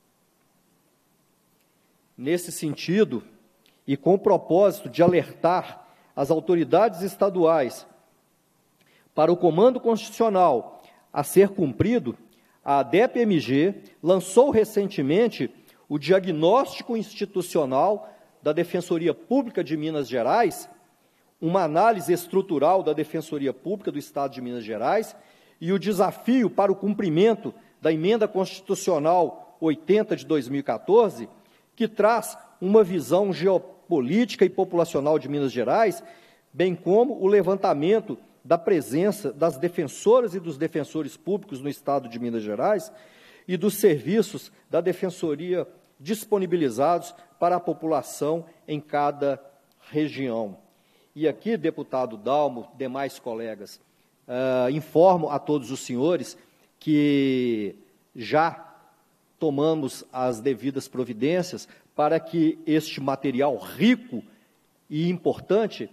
Nesse sentido, e com o propósito de alertar as autoridades estaduais para o comando constitucional a ser cumprido, a ADEPE-M G lançou recentemente o Diagnóstico Institucional da Defensoria Pública de Minas Gerais, uma análise estrutural da Defensoria Pública do Estado de Minas Gerais e o desafio para o cumprimento da Emenda Constitucional oitenta de dois mil e quatorze, que traz uma visão geopolítica e populacional de Minas Gerais, bem como o levantamento da presença das defensoras e dos defensores públicos no Estado de Minas Gerais e dos serviços da Defensoria disponibilizados para a população em cada região. E aqui, deputado Dalmo, demais colegas, uh, informo a todos os senhores que já tomamos as devidas providências para que este material rico e importante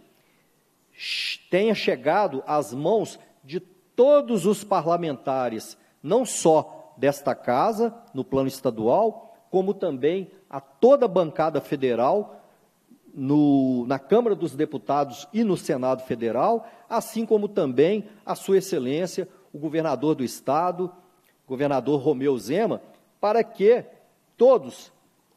tenha chegado às mãos de todos os parlamentares, não só desta casa, no plano estadual, como também a toda a bancada federal, no, na Câmara dos Deputados e no Senado Federal, assim como também a Sua Excelência, o governador do Estado, governador Romeu Zema, para que todos,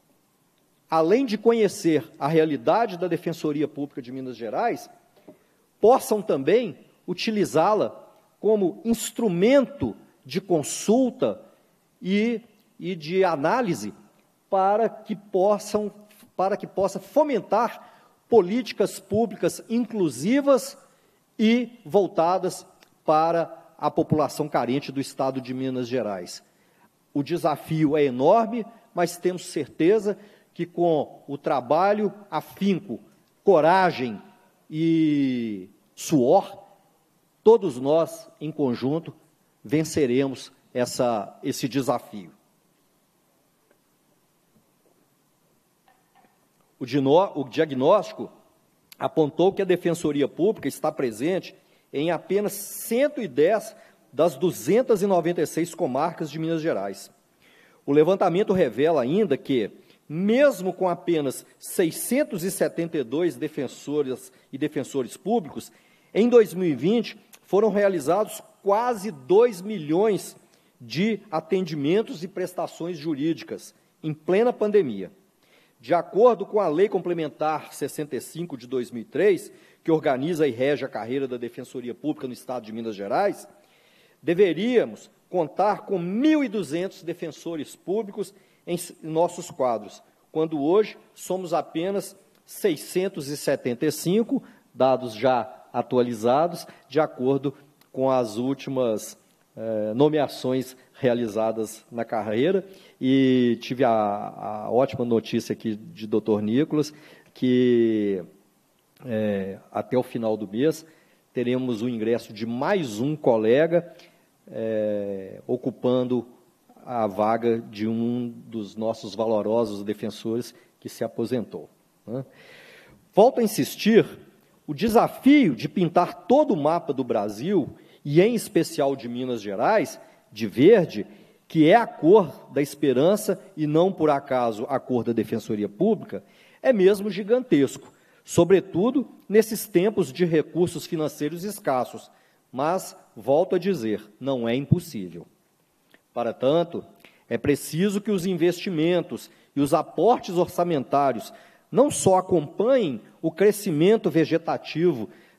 além de conhecer a realidade da Defensoria Pública de Minas Gerais, possam também utilizá-la como instrumento de consulta e, e de análise para que possam, para que possa fomentar políticas públicas inclusivas e voltadas para a população carente do Estado de Minas Gerais. O desafio é enorme, mas temos certeza que com o trabalho, afinco, coragem e suor, todos nós, em conjunto, venceremos essa, esse desafio. O, dino, o diagnóstico apontou que a Defensoria Pública está presente em apenas cento e dez das duzentas e noventa e seis comarcas de Minas Gerais. O levantamento revela ainda que, mesmo com apenas seiscentos e setenta e dois defensoras e defensores públicos, em dois mil e vinte foram realizados quase dois milhões de atendimentos e prestações jurídicas, em plena pandemia. De acordo com a Lei Complementar sessenta e cinco de dois mil e três, que organiza e rege a carreira da Defensoria Pública no Estado de Minas Gerais, deveríamos contar com mil e duzentos defensores públicos em nossos quadros, quando hoje somos apenas seiscentos e setenta e cinco, dados já atualizados, de acordo com as últimas eh, nomeações realizadas na carreira, e tive a, a ótima notícia aqui de doutor Nicolas, que é, até o final do mês teremos o ingresso de mais um colega é, ocupando a vaga de um dos nossos valorosos defensores que se aposentou, né? Volto a insistir, o desafio de pintar todo o mapa do Brasil, e em especial de Minas Gerais, de verde, que é a cor da esperança e não, por acaso, a cor da Defensoria Pública, é mesmo gigantesco, sobretudo nesses tempos de recursos financeiros escassos, mas, volto a dizer, não é impossível. Para tanto, é preciso que os investimentos e os aportes orçamentários não só acompanhem o crescimento vegetativo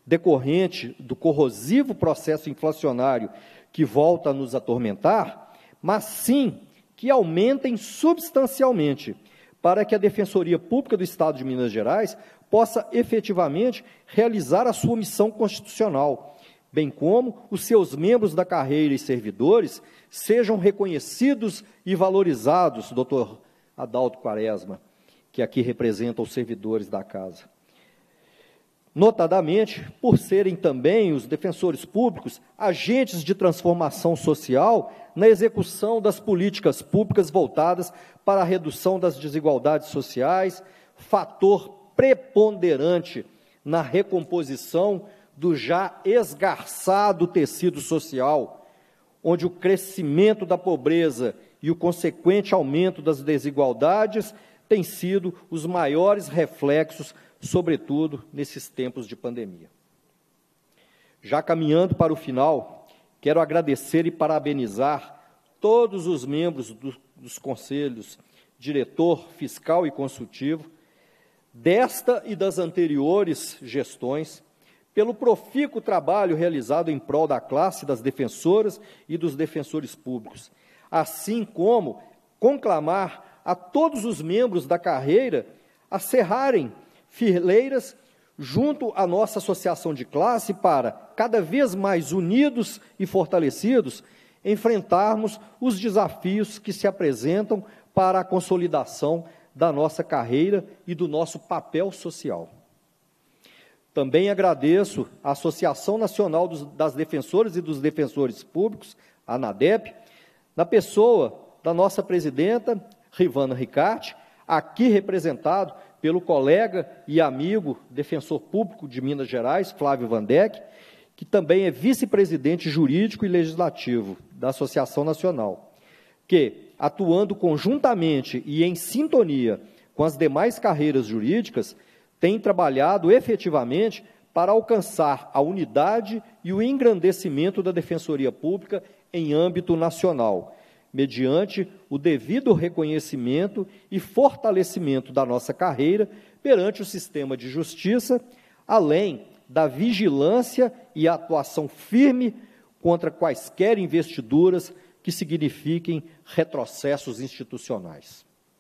decorrente do corrosivo processo inflacionário que volta a nos atormentar, mas sim que aumentem substancialmente, para que a Defensoria Pública do Estado de Minas Gerais possa efetivamente realizar a sua missão constitucional, bem como os seus membros da carreira e servidores sejam reconhecidos e valorizados, doutor Adalto Quaresma, que aqui representa os servidores da Casa. Notadamente, por serem também os defensores públicos agentes de transformação social na execução das políticas públicas voltadas para a redução das desigualdades sociais, fator preponderante na recomposição do já esgarçado tecido social, onde o crescimento da pobreza e o consequente aumento das desigualdades têm sido os maiores reflexos, sobretudo nesses tempos de pandemia. Já caminhando para o final, quero agradecer e parabenizar todos os membros do, dos conselhos, diretor, fiscal e consultivo, desta e das anteriores gestões, pelo profícuo trabalho realizado em prol da classe das defensoras e dos defensores públicos, assim como conclamar a todos os membros da carreira a cerrarem fileiras junto à nossa associação de classe para, cada vez mais unidos e fortalecidos, enfrentarmos os desafios que se apresentam para a consolidação da nossa carreira e do nosso papel social. Também agradeço à Associação Nacional dos, das Defensoras e dos Defensores Públicos, a ANADEP, na pessoa da nossa presidenta, Rivana Ricarte, aqui representado pelo colega e amigo defensor público de Minas Gerais, Flávio Vandeck, que também é vice-presidente jurídico e legislativo da Associação Nacional, que, atuando conjuntamente e em sintonia com as demais carreiras jurídicas, tem trabalhado efetivamente para alcançar a unidade e o engrandecimento da Defensoria Pública em âmbito nacional, mediante o devido reconhecimento e fortalecimento da nossa carreira perante o sistema de justiça, além da vigilância e atuação firme contra quaisquer investiduras que signifiquem retrocessos institucionais.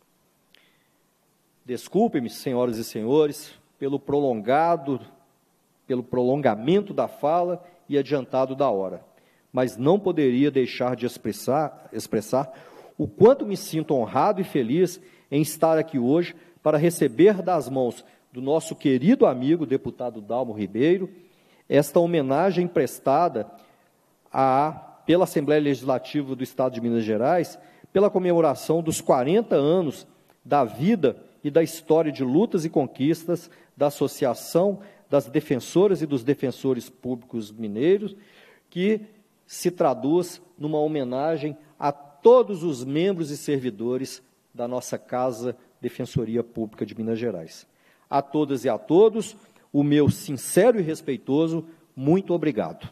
Desculpem-me, senhoras e senhores, pelo prolongado, pelo prolongamento da fala e adiantado da hora, mas não poderia deixar de expressar, expressar o quanto me sinto honrado e feliz em estar aqui hoje para receber das mãos do nosso querido amigo, deputado Dalmo Ribeiro, esta homenagem prestada a, pela Assembleia Legislativa do Estado de Minas Gerais, pela comemoração dos quarenta anos da vida e da história de lutas e conquistas da Associação das Defensoras e dos Defensores Públicos Mineiros, que se traduz numa homenagem a todos os membros e servidores da nossa Casa Defensoria Pública de Minas Gerais. A todas e a todos, o meu sincero e respeitoso muito obrigado.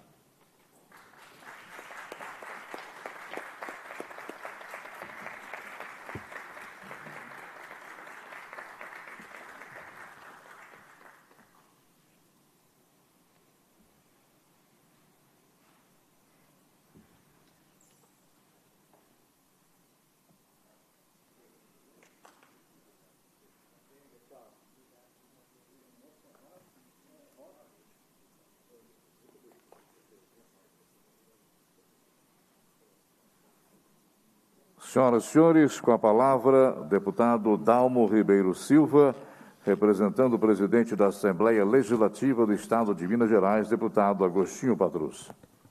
Senhoras e senhores, com a palavra, deputado Dalmo Ribeiro Silva, representando o presidente da Assembleia Legislativa do Estado de Minas Gerais, deputado Agostinho Patrus.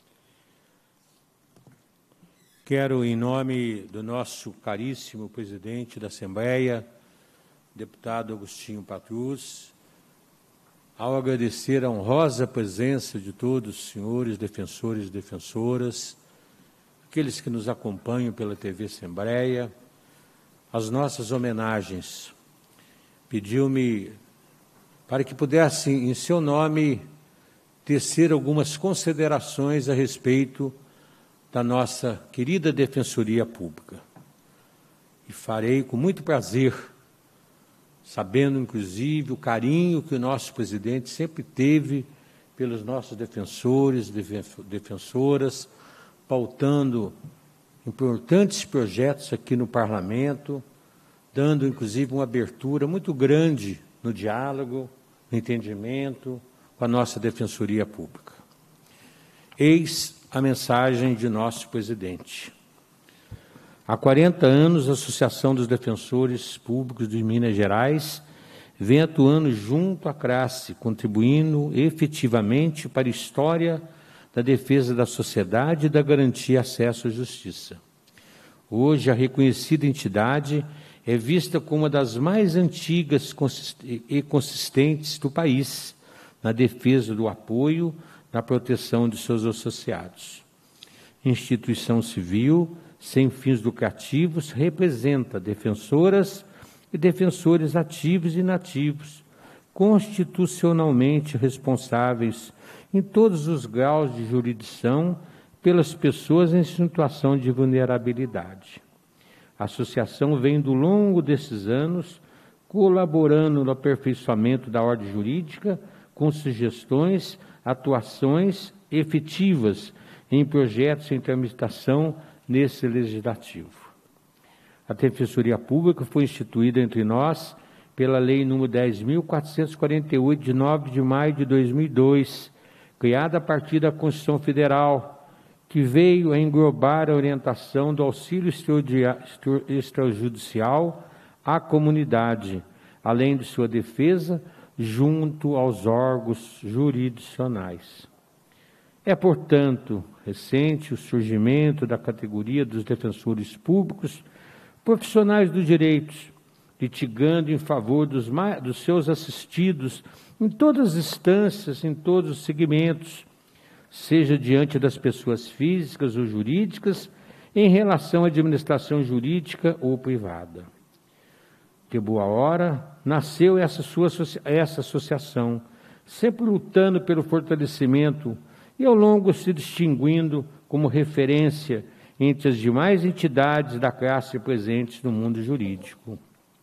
Quero, em nome do nosso caríssimo presidente da Assembleia, deputado Agostinho Patrus, ao agradecer a honrosa presença de todos os senhores defensores e defensoras, aqueles que nos acompanham pela T V Assembleia, as nossas homenagens. Pediu-me para que pudesse, em seu nome, tecer algumas considerações a respeito da nossa querida Defensoria Pública. E farei com muito prazer, sabendo, inclusive, o carinho que o nosso presidente sempre teve pelos nossos defensores, defensoras, pautando importantes projetos aqui no Parlamento, dando, inclusive, uma abertura muito grande no diálogo, no entendimento com a nossa Defensoria Pública. Eis a mensagem de nosso presidente. Há quarenta anos, a Associação dos Defensores Públicos de Minas Gerais vem atuando junto à classe, contribuindo efetivamente para a história da defesa da sociedade e da garantia de acesso à justiça. Hoje, a reconhecida entidade é vista como uma das mais antigas e consistentes do país na defesa do apoio, na proteção de seus associados. Instituição civil, sem fins lucrativos, representa defensoras e defensores ativos e inativos, constitucionalmente responsáveis em todos os graus de jurisdição pelas pessoas em situação de vulnerabilidade. A associação vem, do longo desses anos, colaborando no aperfeiçoamento da ordem jurídica com sugestões, atuações efetivas em projetos em tramitação nesse legislativo. A Defensoria Pública foi instituída entre nós pela Lei número dez mil quatrocentos e quarenta e oito, de nove de maio de dois mil e dois, criada a partir da Constituição Federal, que veio a englobar a orientação do auxílio extrajudicial à comunidade, além de sua defesa junto aos órgãos jurisdicionais. É, portanto, recente o surgimento da categoria dos defensores públicos, profissionais do direito, litigando em favor dos, dos seus assistidos em todas as instâncias, em todos os segmentos, seja diante das pessoas físicas ou jurídicas, em relação à administração jurídica ou privada. De boa hora, nasceu essa, sua, essa associação, sempre lutando pelo fortalecimento e ao longo se distinguindo como referência entre as demais entidades da classe presentes no mundo jurídico.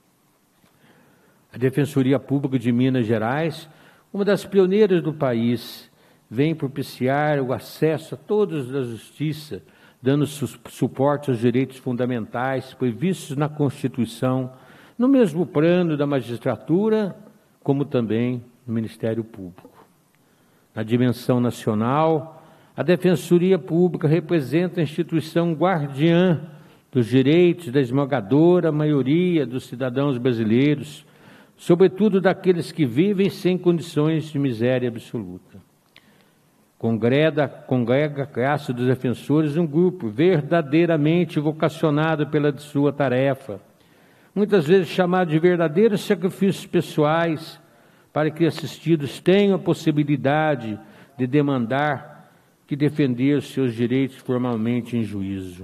A Defensoria Pública de Minas Gerais, uma das pioneiras do país, vem propiciar o acesso a todos da justiça, dando su suporte aos direitos fundamentais previstos na Constituição, no mesmo plano da magistratura, como também no Ministério Público. Na dimensão nacional, a Defensoria Pública representa a instituição guardiã dos direitos da esmagadora maioria dos cidadãos brasileiros, sobretudo daqueles que vivem sem condições de miséria absoluta. Congrega, congrega a classe dos defensores um grupo verdadeiramente vocacionado pela sua tarefa, muitas vezes chamado de verdadeiros sacrifícios pessoais, para que assistidos tenham a possibilidade de demandar que defender os seus direitos formalmente em juízo.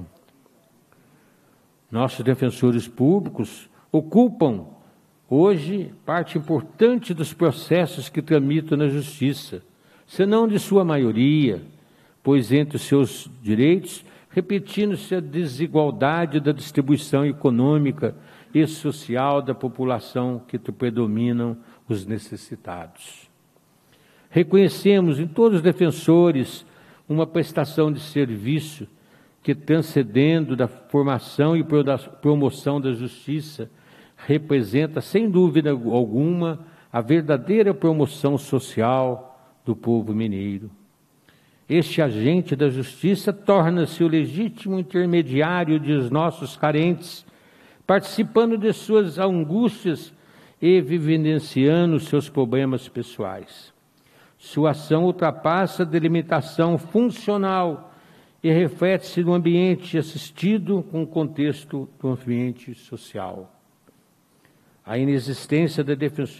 Nossos defensores públicos ocupam hoje parte importante dos processos que tramitam na justiça, senão de sua maioria, pois entre os seus direitos, repetindo-se a desigualdade da distribuição econômica e social da população que predominam os necessitados. Reconhecemos em todos os defensores uma prestação de serviço que, transcendendo da formação e promoção da justiça, representa, sem dúvida alguma, a verdadeira promoção social do povo mineiro. Este agente da justiça torna-se o legítimo intermediário dos nossos carentes, participando de suas angústias e vivenciando seus problemas pessoais. Sua ação ultrapassa a delimitação funcional e reflete-se no ambiente assistido com o contexto do ambiente social. A inexistência da,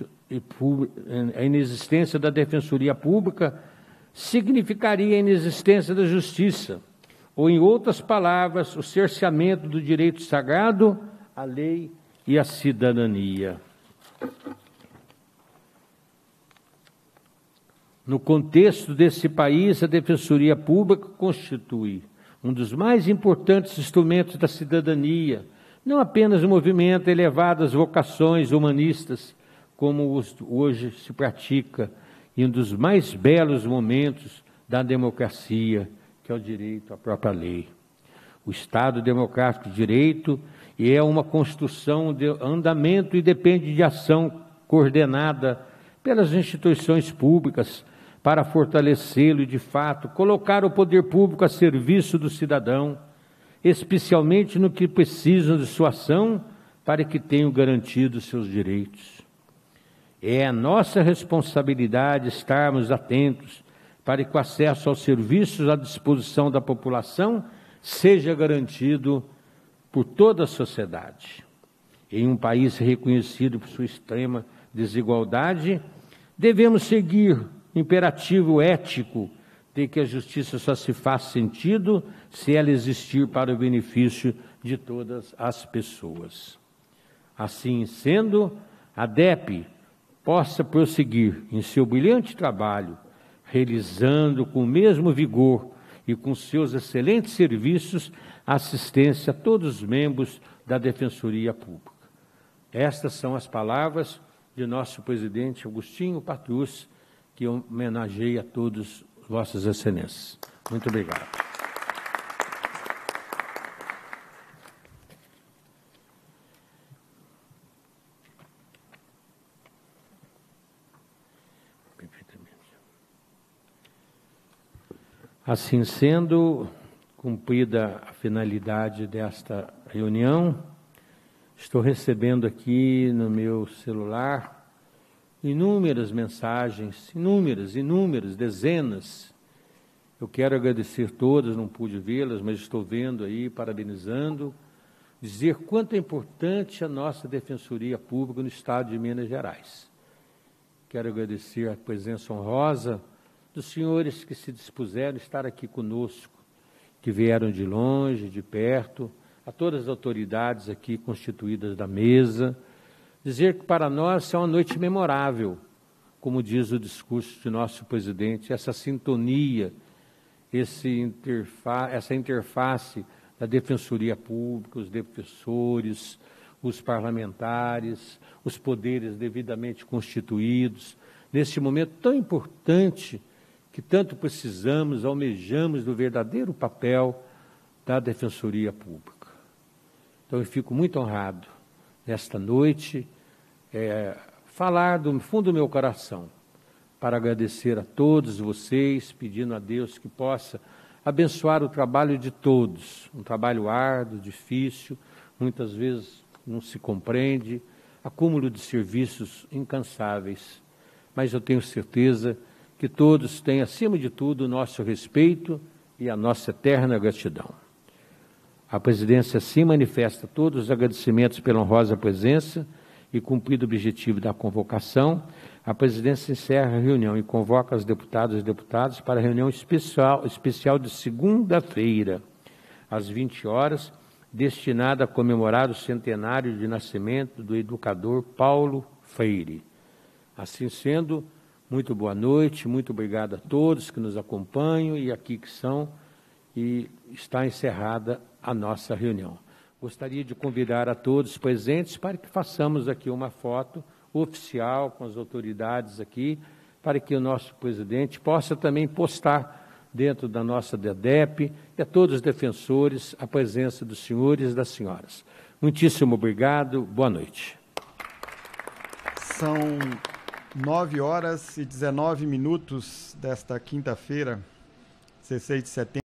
a inexistência da Defensoria Pública significaria a inexistência da justiça, ou, em outras palavras, o cerceamento do direito sagrado, a lei e a cidadania. No contexto desse país, a Defensoria Pública constitui um dos mais importantes instrumentos da cidadania, não apenas um movimento elevado às vocações humanistas, como hoje se pratica e um dos mais belos momentos da democracia, que é o direito à própria lei. O Estado Democrático de Direito é uma construção de andamento e depende de ação coordenada pelas instituições públicas para fortalecê-lo e, de fato, colocar o poder público a serviço do cidadão, especialmente no que precisam de sua ação para que tenham garantido seus direitos. É a nossa responsabilidade estarmos atentos para que o acesso aos serviços à disposição da população seja garantido por toda a sociedade. Em um país reconhecido por sua extrema desigualdade, devemos seguir o imperativo ético de que a justiça só se faz sentido se ela existir para o benefício de todas as pessoas. Assim sendo, a D E P possa prosseguir em seu brilhante trabalho, realizando com o mesmo vigor e com seus excelentes serviços assistência a todos os membros da Defensoria Pública. Estas são as palavras de nosso presidente Agostinho Patrus, que homenageia a todos vossas excelências. Muito obrigado. Assim sendo, cumprida a finalidade desta reunião, estou recebendo aqui no meu celular inúmeras mensagens, inúmeras, inúmeras, dezenas. Eu quero agradecer todas, não pude vê-las, mas estou vendo aí, parabenizando, dizer quanto é importante a nossa Defensoria Pública no Estado de Minas Gerais. Quero agradecer a presença honrosa dos senhores que se dispuseram a estar aqui conosco, que vieram de longe, de perto, a todas as autoridades aqui constituídas da mesa, dizer que para nós é uma noite memorável, como diz o discurso de nosso presidente, essa sintonia, esse interfa essa interface da Defensoria Pública, os defensores, os parlamentares, os poderes devidamente constituídos, neste momento tão importante que tanto precisamos, almejamos do verdadeiro papel da Defensoria Pública. Então, eu fico muito honrado, nesta noite, é, falar do fundo do meu coração, para agradecer a todos vocês, pedindo a Deus que possa abençoar o trabalho de todos, um trabalho árduo, difícil, muitas vezes não se compreende, acúmulo de serviços incansáveis, mas eu tenho certeza que todos têm, acima de tudo, o nosso respeito e a nossa eterna gratidão. A presidência assim manifesta todos os agradecimentos pela honrosa presença e cumprido o objetivo da convocação. A presidência encerra a reunião e convoca os deputados e deputadas para a reunião especial, especial de segunda-feira, às vinte horas, destinada a comemorar o centenário de nascimento do educador Paulo Freire. Assim sendo, muito boa noite, muito obrigado a todos que nos acompanham e aqui que são, e está encerrada a nossa reunião. Gostaria de convidar a todos presentes para que façamos aqui uma foto oficial com as autoridades aqui, para que o nosso presidente possa também postar dentro da nossa D E P e a todos os defensores a presença dos senhores e das senhoras. Muitíssimo obrigado, boa noite. São nove horas e dezenove minutos desta quinta-feira, dezesseis de setembro.